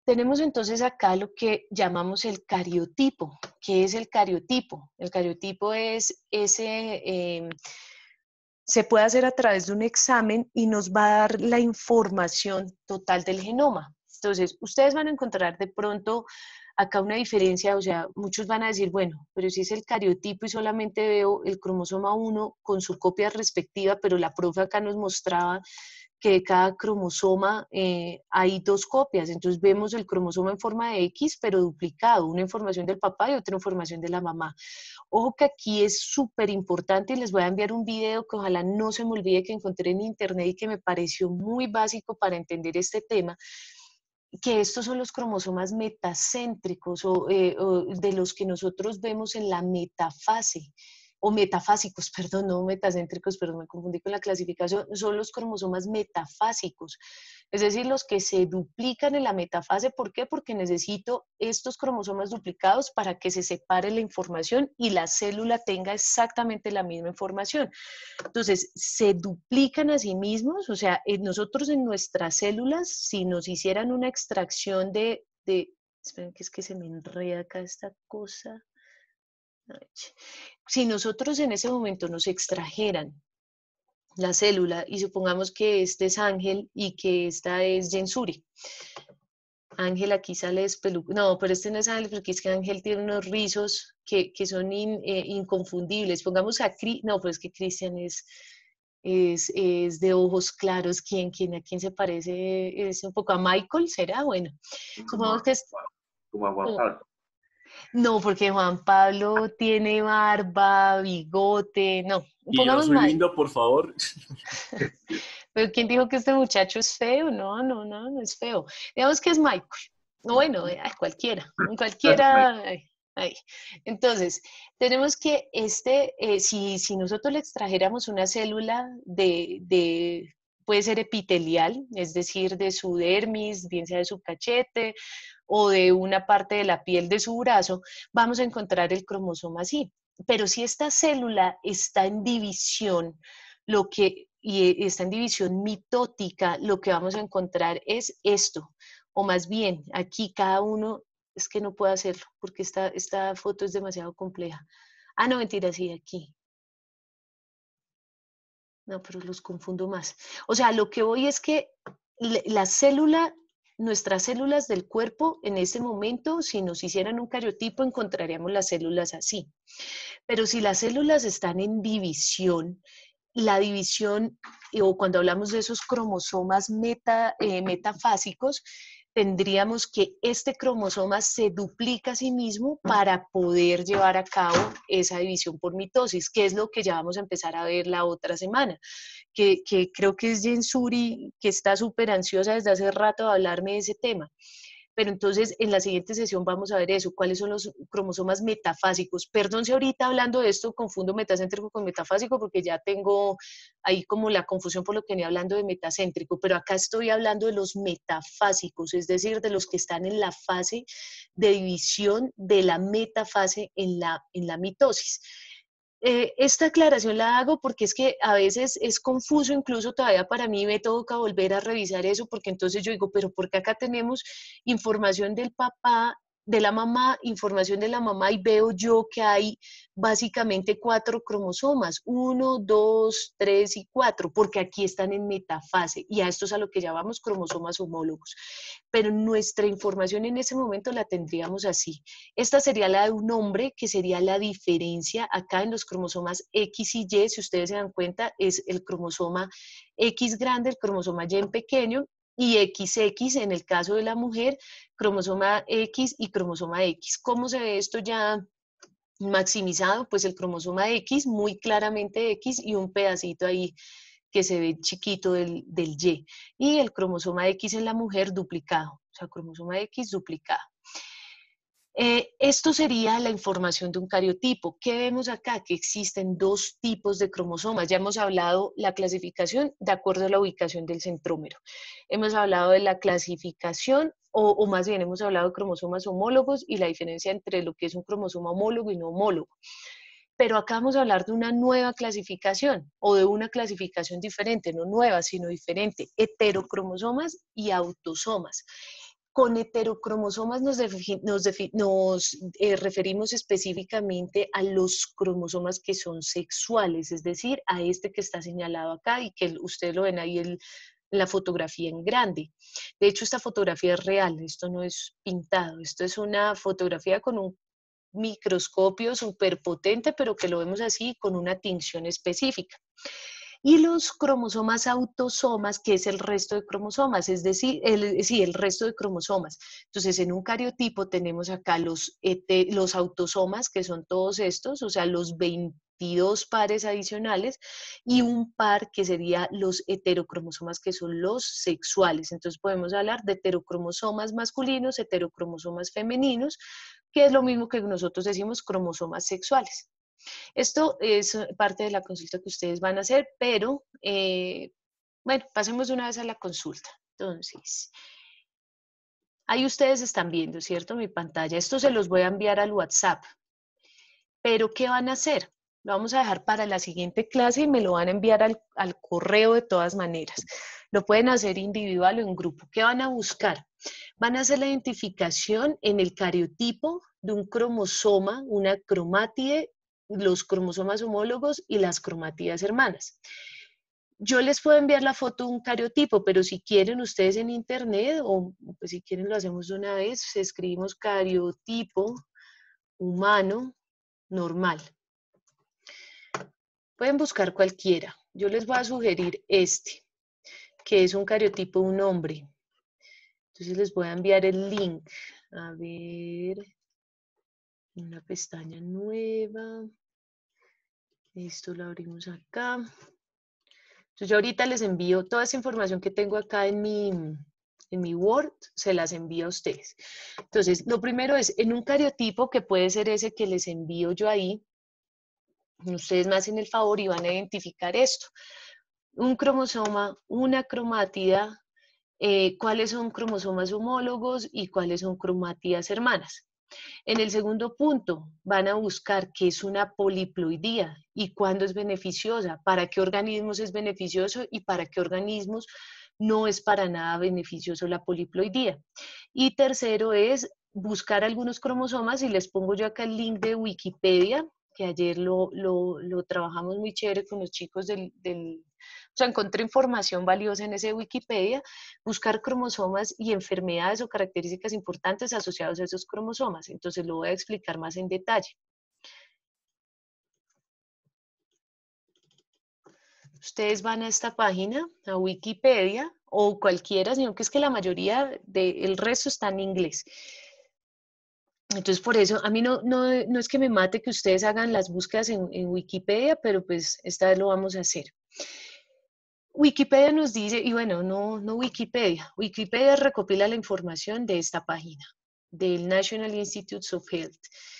tenemos entonces acá lo que llamamos el cariotipo. ¿Qué es el cariotipo? El cariotipo es ese, se puede hacer a través de un examen y nos va a dar la información total del genoma. Entonces, ustedes van a encontrar de pronto acá una diferencia, o sea, muchos van a decir, bueno, pero si es el cariotipo y solamente veo el cromosoma 1 con su copia respectiva, pero la profe acá nos mostraba que de cada cromosoma hay 2 copias, entonces vemos el cromosoma en forma de X, pero duplicado, una información del papá y otra información de la mamá. Ojo que aquí es súper importante y les voy a enviar un video que ojalá no se me olvide que encontré en internet y que me pareció muy básico para entender este tema, que estos son los cromosomas metacéntricos o de los que nosotros vemos en la metafase, o metafásicos, perdón, no metacéntricos, perdón, me confundí con la clasificación, son los cromosomas metafásicos, es decir, los que se duplican en la metafase. ¿Por qué? Porque necesito estos cromosomas duplicados para que se separe la información y la célula tenga exactamente la misma información. Entonces, se duplican a sí mismos, o sea, nosotros en nuestras células, si nos hicieran una extracción esperen que es que se me enreda acá esta cosa. Si nosotros en ese momento nos extrajeran la célula y supongamos que este es Ángel y que esta es Jensuri. Ángel aquí sale despelucado. No, pero este no es Ángel porque es que Ángel tiene unos rizos que son inconfundibles. Pongamos a no, pues que Cristian es de ojos claros. ¿A quién se parece? Es un poco a Michael, ¿será? Bueno, supongamos que es... Como a Juan Pablo. No, porque Juan Pablo tiene barba, bigote, no. Y yo soy lindo, por favor. Pero ¿quién dijo que este muchacho es feo? No es feo. Digamos que es Michael. Bueno, cualquiera. Entonces, tenemos que si nosotros le extrajéramos una célula puede ser epitelial, es decir, de su dermis, bien sea de su cachete, o de una parte de la piel de su brazo, vamos a encontrar el cromosoma así. Pero si esta célula está en división, y está en división mitótica, lo que vamos a encontrar es esto, o más bien, aquí cada uno, es que no puedo hacerlo, porque esta foto es demasiado compleja. Ah, no, mentira, sí, aquí. No, pero los confundo más. O sea, lo que voy es que nuestras células del cuerpo, en ese momento, si nos hicieran un cariotipo, encontraríamos las células así. Pero si las células están en división, la división, o cuando hablamos de esos cromosomas metafásicos, tendríamos que este cromosoma se duplica a sí mismo para poder llevar a cabo esa división por mitosis, que es lo que ya vamos a empezar a ver la otra semana, que creo que es Jensuri, que está súper ansiosa desde hace rato de hablarme de ese tema. Pero entonces en la siguiente sesión vamos a ver eso, cuáles son los cromosomas metafásicos. Perdón si ahorita hablando de esto confundo metacéntrico con metafásico, porque ya tengo ahí como la confusión por lo que venía hablando de metacéntrico, pero acá estoy hablando de los metafásicos, es decir, de los que están en la fase de división de la metafase en la mitosis. Esta aclaración la hago porque es que a veces es confuso, incluso todavía para mí me toca volver a revisar eso, porque entonces yo digo, pero ¿por qué acá tenemos información del papá, de la mamá, información de la mamá, y veo yo que hay básicamente 4 cromosomas, 1, 2, 3 y 4, porque aquí están en metafase, y a esto es a lo que llamamos cromosomas homólogos. Pero nuestra información en ese momento la tendríamos así. Esta sería la de un hombre, que sería la diferencia acá en los cromosomas X y Y, si ustedes se dan cuenta, es el cromosoma X grande, el cromosoma Y en pequeño, y XX en el caso de la mujer, cromosoma X y cromosoma X. ¿Cómo se ve esto ya maximizado? Pues el cromosoma X, muy claramente X, y un pedacito ahí que se ve chiquito del Y. Y el cromosoma X en la mujer duplicado, o sea, cromosoma X duplicado. Esto sería la información de un cariotipo. ¿Qué vemos acá? Que existen 2 tipos de cromosomas. Ya hemos hablado la clasificación de acuerdo a la ubicación del centrómero. Hemos hablado de la clasificación, o más bien hemos hablado de cromosomas homólogos y la diferencia entre lo que es un cromosoma homólogo y no homólogo. Pero acá vamos a hablar de una nueva clasificación, o de una clasificación diferente, no nueva, sino diferente, heterocromosomas y autosomas. Con heterocromosomas nos referimos específicamente a los cromosomas que son sexuales, es decir, a este que está señalado acá y que ustedes lo ven ahí en la fotografía en grande. De hecho, esta fotografía es real, esto no es pintado, esto es una fotografía con un microscopio súper potente, pero que lo vemos así con una tinción específica. Y los cromosomas autosomas, que es el resto de cromosomas, es decir, el resto de cromosomas. Entonces, en un cariotipo tenemos acá los autosomas, que son todos estos, o sea, los 22 pares adicionales, y un par que sería los heterocromosomas, que son los sexuales. Entonces, podemos hablar de heterocromosomas masculinos, heterocromosomas femeninos, que es lo mismo que nosotros decimos cromosomas sexuales. Esto es parte de la consulta que ustedes van a hacer, pero bueno, pasemos de una vez a la consulta. Entonces, ahí ustedes están viendo, ¿cierto? Mi pantalla. Esto se los voy a enviar al WhatsApp. Pero, ¿qué van a hacer? Lo vamos a dejar para la siguiente clase y me lo van a enviar al correo de todas maneras. Lo pueden hacer individual o en grupo. ¿Qué van a buscar? Van a hacer la identificación en el cariotipo de un cromosoma, una cromátide, los cromosomas homólogos y las cromátidas hermanas. Yo les puedo enviar la foto de un cariotipo, pero si quieren ustedes en internet, o pues si quieren lo hacemos de una vez, escribimos cariotipo humano normal. Pueden buscar cualquiera. Yo les voy a sugerir este, que es un cariotipo de un hombre. Entonces les voy a enviar el link. A ver, una pestaña nueva. Esto lo abrimos acá. Entonces yo ahorita les envío toda esa información que tengo acá en mi Word, se las envío a ustedes. Entonces, lo primero es, en un cariotipo, que puede ser ese que les envío yo ahí, ustedes me hacen el favor y van a identificar esto. Un cromosoma, una cromátida, cuáles son cromosomas homólogos y cuáles son cromátidas hermanas. En el segundo punto, van a buscar qué es una poliploidía y cuándo es beneficiosa, para qué organismos es beneficioso y para qué organismos no es para nada beneficioso la poliploidía. Y tercero es buscar algunos cromosomas, y les pongo yo acá el link de Wikipedia, que ayer lo trabajamos muy chévere con los chicos o sea, encontré información valiosa en ese Wikipedia, buscar cromosomas y enfermedades o características importantes asociadas a esos cromosomas. Entonces lo voy a explicar más en detalle. Ustedes van a esta página, a Wikipedia, o cualquiera, sino que es que la mayoría del resto está en inglés. Entonces, por eso, a mí no es que me mate que ustedes hagan las búsquedas en Wikipedia, pero pues esta vez lo vamos a hacer. Wikipedia nos dice, y bueno, no Wikipedia recopila la información de esta página, del National Institutes of Health.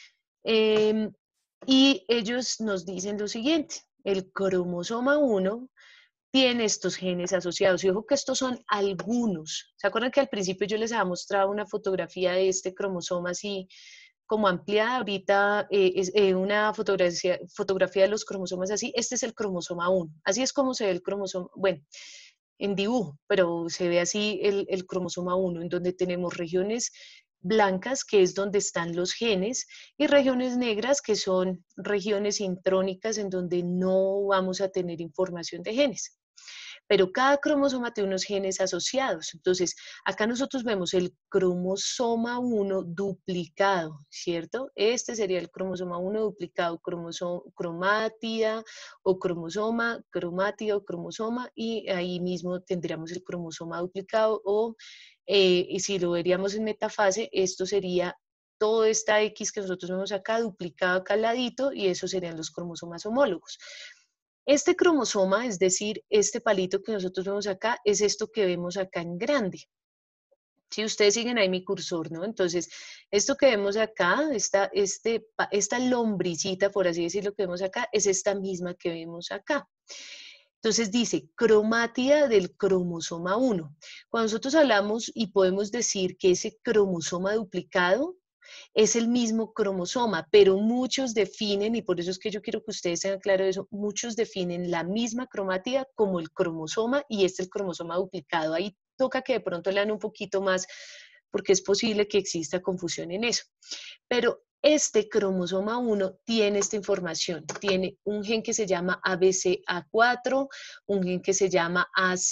Y ellos nos dicen lo siguiente: el cromosoma 1 tiene estos genes asociados. Y ojo que estos son algunos. ¿Se acuerdan que al principio yo les había mostrado una fotografía de este cromosoma así como ampliada? Ahorita es una fotografía de los cromosomas así. Este es el cromosoma 1. Así es como se ve el cromosoma, bueno, en dibujo, pero se ve así el cromosoma 1, en donde tenemos regiones blancas, que es donde están los genes, y regiones negras, que son regiones intrónicas, en donde no vamos a tener información de genes. Pero cada cromosoma tiene unos genes asociados. Entonces, acá nosotros vemos el cromosoma 1 duplicado, ¿cierto? Este sería el cromosoma 1 duplicado, cromátida o cromosoma, cromátida o cromosoma, y ahí mismo tendríamos el cromosoma duplicado, o y si lo veríamos en metafase, esto sería toda esta X que nosotros vemos acá, duplicado acá al ladito, y esos serían los cromosomas homólogos. Este cromosoma, es decir, este palito que nosotros vemos acá, es esto que vemos acá en grande. Si ustedes siguen ahí mi cursor, ¿no? Entonces, esto que vemos acá, esta lombricita, por así decirlo, que vemos acá, es esta misma que vemos acá. Entonces dice, cromátida del cromosoma 1. Cuando nosotros hablamos y podemos decir que ese cromosoma duplicado es el mismo cromosoma, pero muchos definen, y por eso es que yo quiero que ustedes tengan claro eso, muchos definen la misma cromátida como el cromosoma, y este es el cromosoma duplicado. Ahí toca que de pronto lean un poquito más, porque es posible que exista confusión en eso. Pero este cromosoma 1 tiene esta información, tiene un gen que se llama ABCA4, un gen que se llama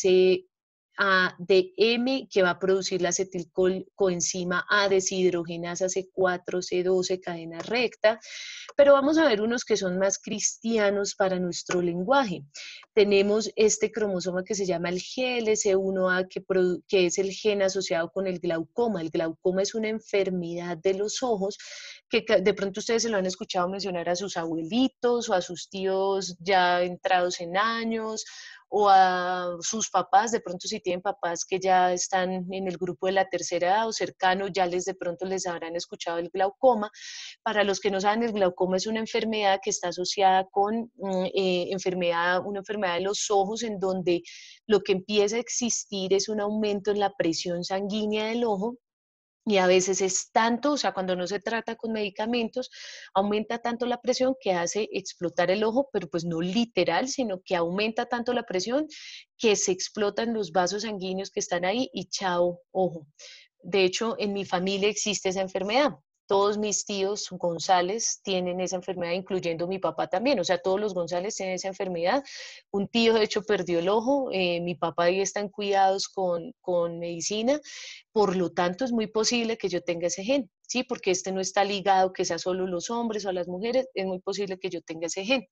ACADM, que va a producir la acetilcoenzima A deshidrogenasa C4, C12, cadena recta, pero vamos a ver unos que son más cristianos para nuestro lenguaje. Tenemos este cromosoma que se llama el GLC1A, que es el gen asociado con el glaucoma. El glaucoma es una enfermedad de los ojos que de pronto ustedes se lo han escuchado mencionar a sus abuelitos o a sus tíos ya entrados en años, o a sus papás, de pronto si tienen papás que ya están en el grupo de la tercera edad o cercano, ya de pronto les habrán escuchado el glaucoma. Para los que no saben, el glaucoma es una enfermedad que está asociada con una enfermedad de los ojos, en donde lo que empieza a existir es un aumento en la presión sanguínea del ojo. Y a veces es tanto, o sea, cuando no se trata con medicamentos, aumenta tanto la presión que hace explotar el ojo, pero pues no literal, sino que aumenta tanto la presión que se explotan los vasos sanguíneos que están ahí y chao, ojo. De hecho, en mi familia existe esa enfermedad. Todos mis tíos González tienen esa enfermedad, incluyendo mi papá también. O sea, todos los González tienen esa enfermedad. Un tío, de hecho, perdió el ojo. Mi papá y están cuidados con medicina. Por lo tanto, es muy posible que yo tenga ese gen, ¿sí? Porque este no está ligado que sea solo los hombres o las mujeres. Es muy posible que yo tenga ese gen.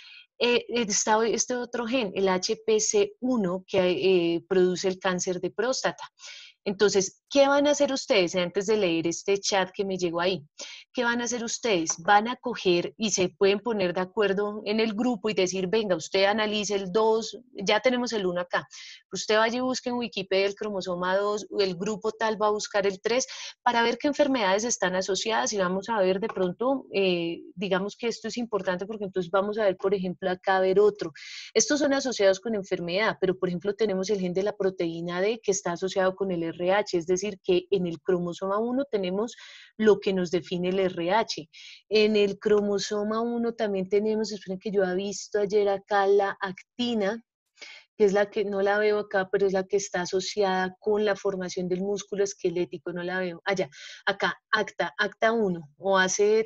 Está este otro gen, el HPC1, que produce el cáncer de próstata. Entonces, ¿qué van a hacer ustedes? Antes de leer este chat que me llegó ahí, ¿qué van a hacer ustedes? Van a coger y se pueden poner de acuerdo en el grupo y decir, venga, usted analice el 2, ya tenemos el 1 acá. Usted vaya y busque en Wikipedia el cromosoma 2, el grupo tal va a buscar el 3, para ver qué enfermedades están asociadas y vamos a ver de pronto, digamos que esto es importante porque entonces vamos a ver, por ejemplo, acá a ver otro. Estos son asociados con enfermedad, pero por ejemplo tenemos el gen de la proteína D que está asociado con el RH, es decir, que en el cromosoma 1 tenemos lo que nos define el RH. En el cromosoma 1 también tenemos, esperen que yo había visto ayer acá la actina, que es la que, no la veo acá, pero es la que está asociada con la formación del músculo esquelético, no la veo, allá, acá, acta 1 o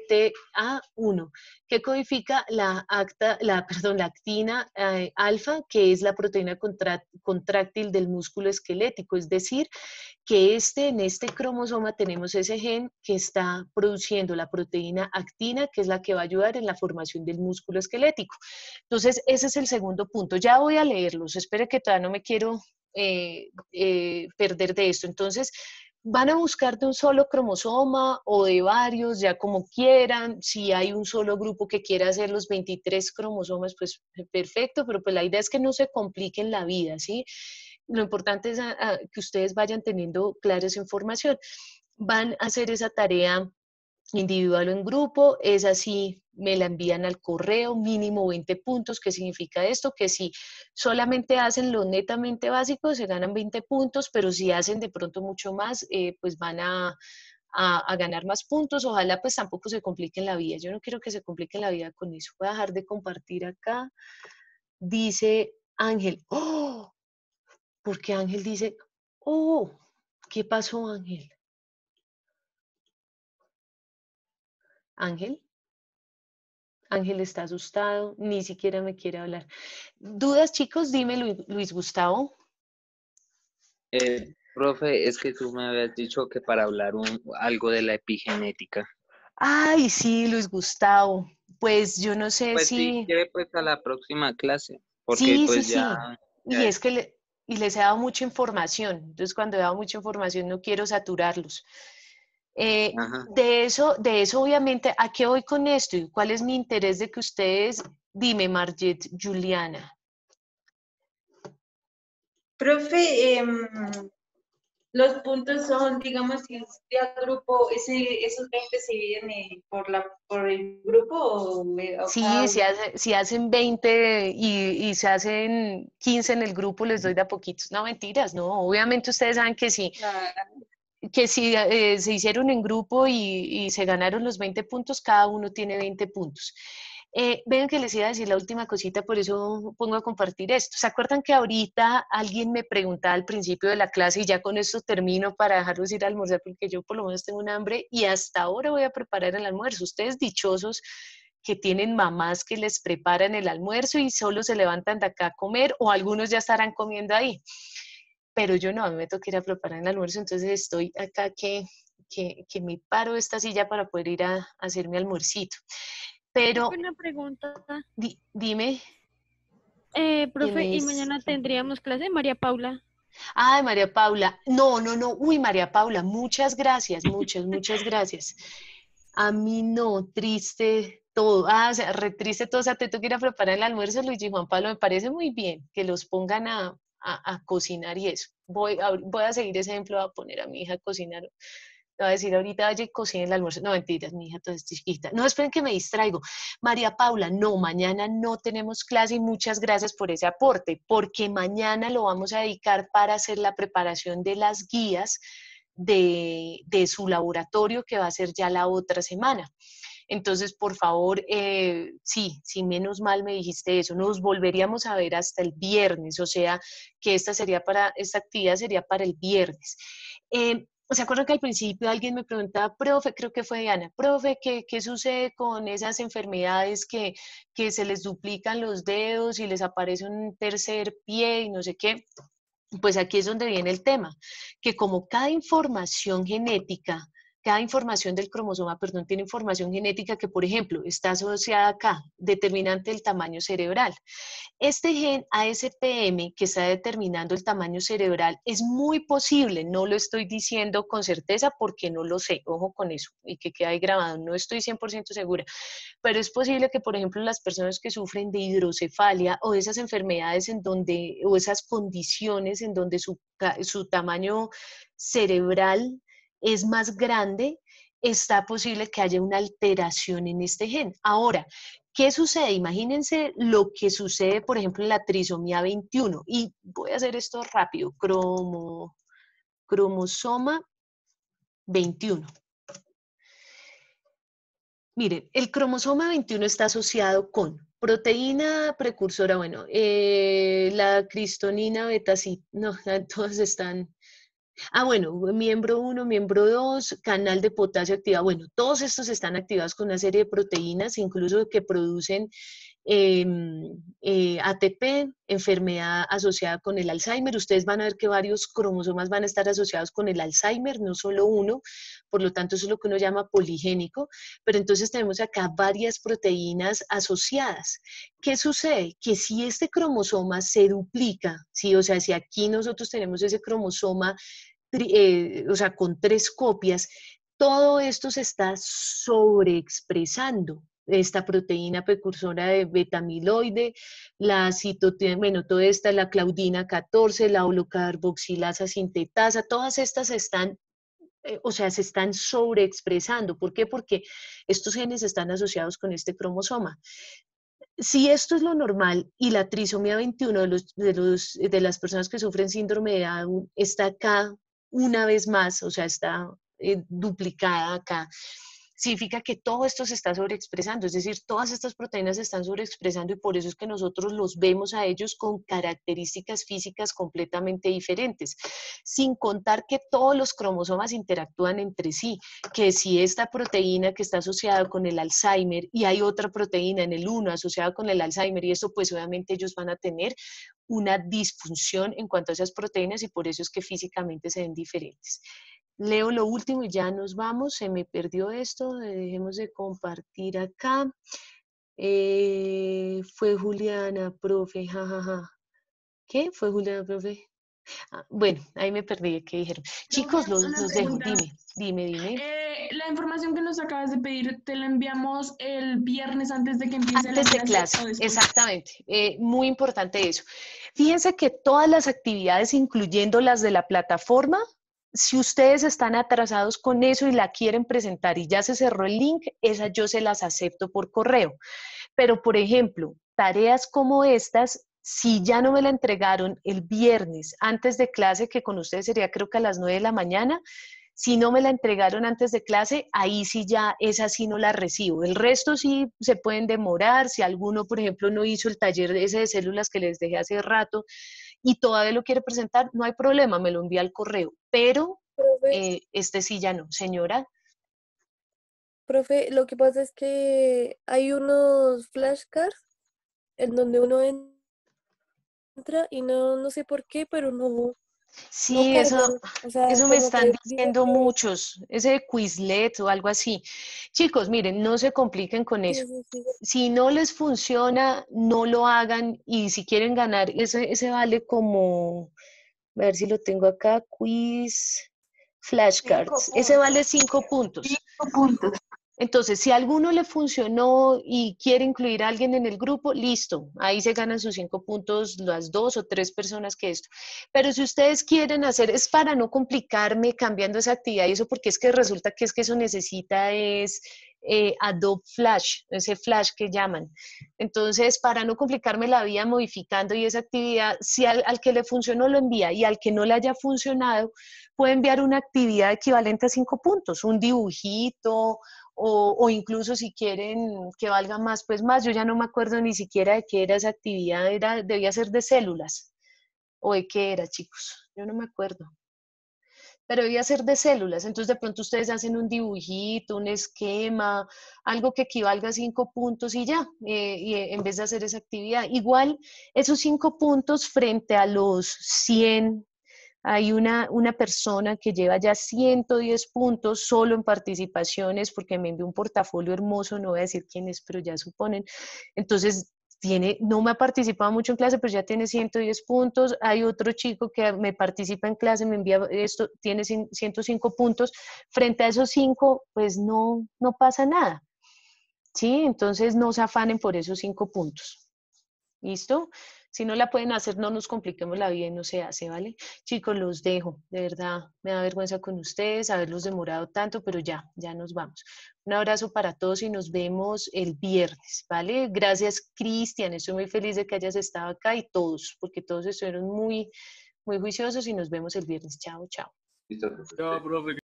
ACTA1, que codifica la actina alfa, que es la proteína contráctil del músculo esquelético, es decir, que en este cromosoma tenemos ese gen que está produciendo la proteína actina, que es la que va a ayudar en la formación del músculo esquelético. Entonces, ese es el segundo punto. Ya voy a leerlos, espere que todavía no me quiero perder de esto. Entonces, van a buscar de un solo cromosoma o de varios, ya como quieran. Si hay un solo grupo que quiera hacer los 23 cromosomas, pues perfecto, pero pues la idea es que no se compliquen la vida, ¿sí? Lo importante es que ustedes vayan teniendo clara esa información. Van a hacer esa tarea individual o en grupo, es así, me la envían al correo, mínimo 20 puntos. ¿Qué significa esto? Que si solamente hacen lo netamente básico, se ganan 20 puntos, pero si hacen de pronto mucho más, pues van a ganar más puntos. Ojalá pues tampoco se compliquen la vida. Yo no quiero que se compliquen la vida con eso. Voy a dejar de compartir acá. Dice Ángel, ¡oh! Porque Ángel dice, oh, ¿qué pasó, Ángel? Ángel está asustado, ni siquiera me quiere hablar. ¿Dudas, chicos? Dime, Luis Gustavo. Profe, es que tú me habías dicho que para hablar algo de la epigenética. Ay, sí, Luis Gustavo. Pues yo no sé pues si... si quiere, pues a la próxima clase. Porque Sí, pues sí, ya, sí. ya Y es que les he dado mucha información. Entonces, cuando he dado mucha información, no quiero saturarlos. De eso, obviamente, ¿a qué voy con esto? ¿Y cuál es mi interés de que ustedes, dime, Marget, Juliana? Profe, los puntos son, digamos, si es de grupo, esos 20 se dividen por el grupo o Sí, si hacen 20 y se hacen 15 en el grupo, les doy de a poquitos. No, mentiras, no. Obviamente ustedes saben que sí. Que si se hicieron en grupo y se ganaron los 20 puntos, cada uno tiene 20 puntos. Vean que les iba a decir la última cosita, por eso pongo a compartir esto. ¿Se acuerdan que ahorita alguien me preguntaba al principio de la clase, y ya con esto termino para dejarlos ir a almorzar, porque yo por lo menos tengo un hambre y hasta ahora voy a preparar el almuerzo? Ustedes dichosos que tienen mamás que les preparan el almuerzo y solo se levantan de acá a comer, o algunos ya estarán comiendo ahí. Pero yo no, a mí me toca ir a preparar el almuerzo, entonces estoy acá que me paro de esta silla para poder ir a hacer mi almuercito. Pero, Una pregunta. Dime. Profe, ¿y mañana tendríamos clase, María Paula? Ay, María Paula. No. Uy, María Paula, muchas gracias, muchas gracias. A mí no, triste todo. O sea, re triste todo. O sea, te toca ir a preparar el almuerzo, Luigi Juan Pablo. Me parece muy bien que los pongan a cocinar y eso. Voy a seguir ese ejemplo, voy a poner a mi hija a cocinar. Le voy a decir ahorita, vaya y cocine el almuerzo. No, mentiras, mi hija toda es chiquita. No, esperen que me distraigo. María Paula, no, mañana no tenemos clase y muchas gracias por ese aporte, porque mañana lo vamos a dedicar para hacer la preparación de las guías de su laboratorio, que va a ser ya la otra semana. Entonces, por favor, sí, menos mal me dijiste eso. Nos volveríamos a ver hasta el viernes, o sea, que esta actividad sería para el viernes. ¿Se acuerdan que al principio alguien me preguntaba, profe, creo que fue Diana, profe, ¿qué sucede con esas enfermedades que se les duplican los dedos y les aparece un tercer pie y no sé qué? Pues aquí es donde viene el tema, que como cada información del cromosoma, tiene información genética que, por ejemplo, está asociada acá, determinante del tamaño cerebral. Este gen ASPM que está determinando el tamaño cerebral es muy posible, no lo estoy diciendo con certeza porque no lo sé, ojo con eso, y que quede ahí grabado, no estoy 100% segura, pero es posible que, por ejemplo, las personas que sufren de hidrocefalia o esas enfermedades o esas condiciones en donde su tamaño cerebral es más grande, está posible que haya una alteración en este gen. Ahora, ¿qué sucede? Imagínense lo que sucede, por ejemplo, en la trisomía 21. Y voy a hacer esto rápido. Cromosoma 21. Miren, el cromosoma 21 está asociado con proteína precursora, bueno, la cristonina beta, sí, no, todas están... bueno, miembro 1, miembro 2, canal de potasio activado. Bueno, todos estos están activados con una serie de proteínas, incluso que producen ATP, enfermedad asociada con el Alzheimer. Ustedes van a ver que varios cromosomas van a estar asociados con el Alzheimer, no solo uno, por lo tanto eso es lo que uno llama poligénico, pero entonces tenemos acá varias proteínas asociadas. ¿Qué sucede? Que si este cromosoma se duplica, ¿sí? O sea, si aquí nosotros tenemos ese cromosoma, o sea, con 3 copias, todo esto se está sobreexpresando. Esta proteína precursora de beta-amiloide, la citotina, bueno, toda esta, la claudina 14, la holocarboxilasa sintetasa, todas estas están, o sea, se están sobreexpresando. ¿Por qué? Porque estos genes están asociados con este cromosoma. Si esto es lo normal y la trisomía 21 de las personas que sufren síndrome de Down está acá una vez más, o sea, está duplicada acá, significa que todo esto se está sobreexpresando, es decir, todas estas proteínas se están sobreexpresando y por eso es que nosotros los vemos a ellos con características físicas completamente diferentes, sin contar que todos los cromosomas interactúan entre sí, que si esta proteína que está asociada con el Alzheimer y hay otra proteína en el 1 asociada con el Alzheimer y esto pues obviamente ellos van a tener una disfunción en cuanto a esas proteínas y por eso es que físicamente se ven diferentes. Leo lo último y ya nos vamos. Se me perdió esto. Dejemos de compartir acá. Fue Juliana, profe. Jajaja. ¿Qué? ¿Fue Juliana, profe? Bueno, ahí me perdí. ¿Qué dijeron? Chicos, los dejo. Dime. La información que nos acabas de pedir, ¿te la enviamos el viernes antes de que empiece la clase? Exactamente. Muy importante eso. Fíjense que todas las actividades, incluyendo las de la plataforma, si ustedes están atrasados con eso y la quieren presentar y ya se cerró el link, esas yo se las acepto por correo. Pero, por ejemplo, tareas como estas, si ya no me la entregaron el viernes antes de clase, que con ustedes sería creo que a las 9 de la mañana, Si no me la entregaron antes de clase, ahí sí ya, esa sí no la recibo. El resto sí se pueden demorar. Si alguno, por ejemplo, no hizo el taller ese de células que les dejé hace rato y todavía lo quiere presentar, no hay problema, me lo envía al correo. Pero este sí ya no. Señora. Profe, lo que pasa es que hay unos flashcards en donde uno entra y no sé por qué, pero no Sí, cargan. O sea, eso me como están que dicen diciendo que muchos, ese de Quizlet o algo así. Chicos, miren, no se compliquen con eso. sí. Si no les funciona, no lo hagan y si quieren ganar, ese vale como, a ver si lo tengo acá, quiz flashcards. Ese vale 5 puntos. 5 puntos. Entonces, si a alguno le funcionó y quiere incluir a alguien en el grupo, listo, ahí se ganan sus 5 puntos las 2 o 3 personas que esto. Pero si ustedes quieren hacer, es para no complicarme cambiando esa actividad y eso, porque es que resulta que eso necesita es Adobe Flash, ese Flash que llaman. Entonces, para no complicarme la vida modificando y esa actividad, si al que le funcionó lo envía y al que no le haya funcionado, puede enviar una actividad equivalente a 5 puntos, un dibujito, o incluso si quieren que valga más, pues más. Yo ya no me acuerdo ni siquiera de qué era esa actividad, debía ser de células, o de qué era, chicos, yo no me acuerdo. Pero debía ser de células, entonces de pronto ustedes hacen un dibujito, un esquema, algo que equivalga a 5 puntos y ya, y en vez de hacer esa actividad. Igual, esos 5 puntos frente a los 100. Hay una persona que lleva ya 110 puntos solo en participaciones porque me envió un portafolio hermoso, no voy a decir quién es, pero ya suponen. Entonces, no me ha participado mucho en clase, pero ya tiene 110 puntos. Hay otro chico que me participa en clase, me envía esto, tiene 105 puntos. Frente a esos 5, pues no pasa nada. ¿Sí? Entonces, no se afanen por esos 5 puntos. ¿Listo? Si no la pueden hacer, no nos compliquemos la vida y no se hace, ¿vale? Chicos, los dejo, de verdad, me da vergüenza con ustedes haberlos demorado tanto, pero ya nos vamos. Un abrazo para todos y nos vemos el viernes, ¿vale? Gracias, Cristian, estoy muy feliz de que hayas estado acá y todos, porque todos estuvieron muy, muy juiciosos y nos vemos el viernes. Chao, chao. Listo, Chao, profe.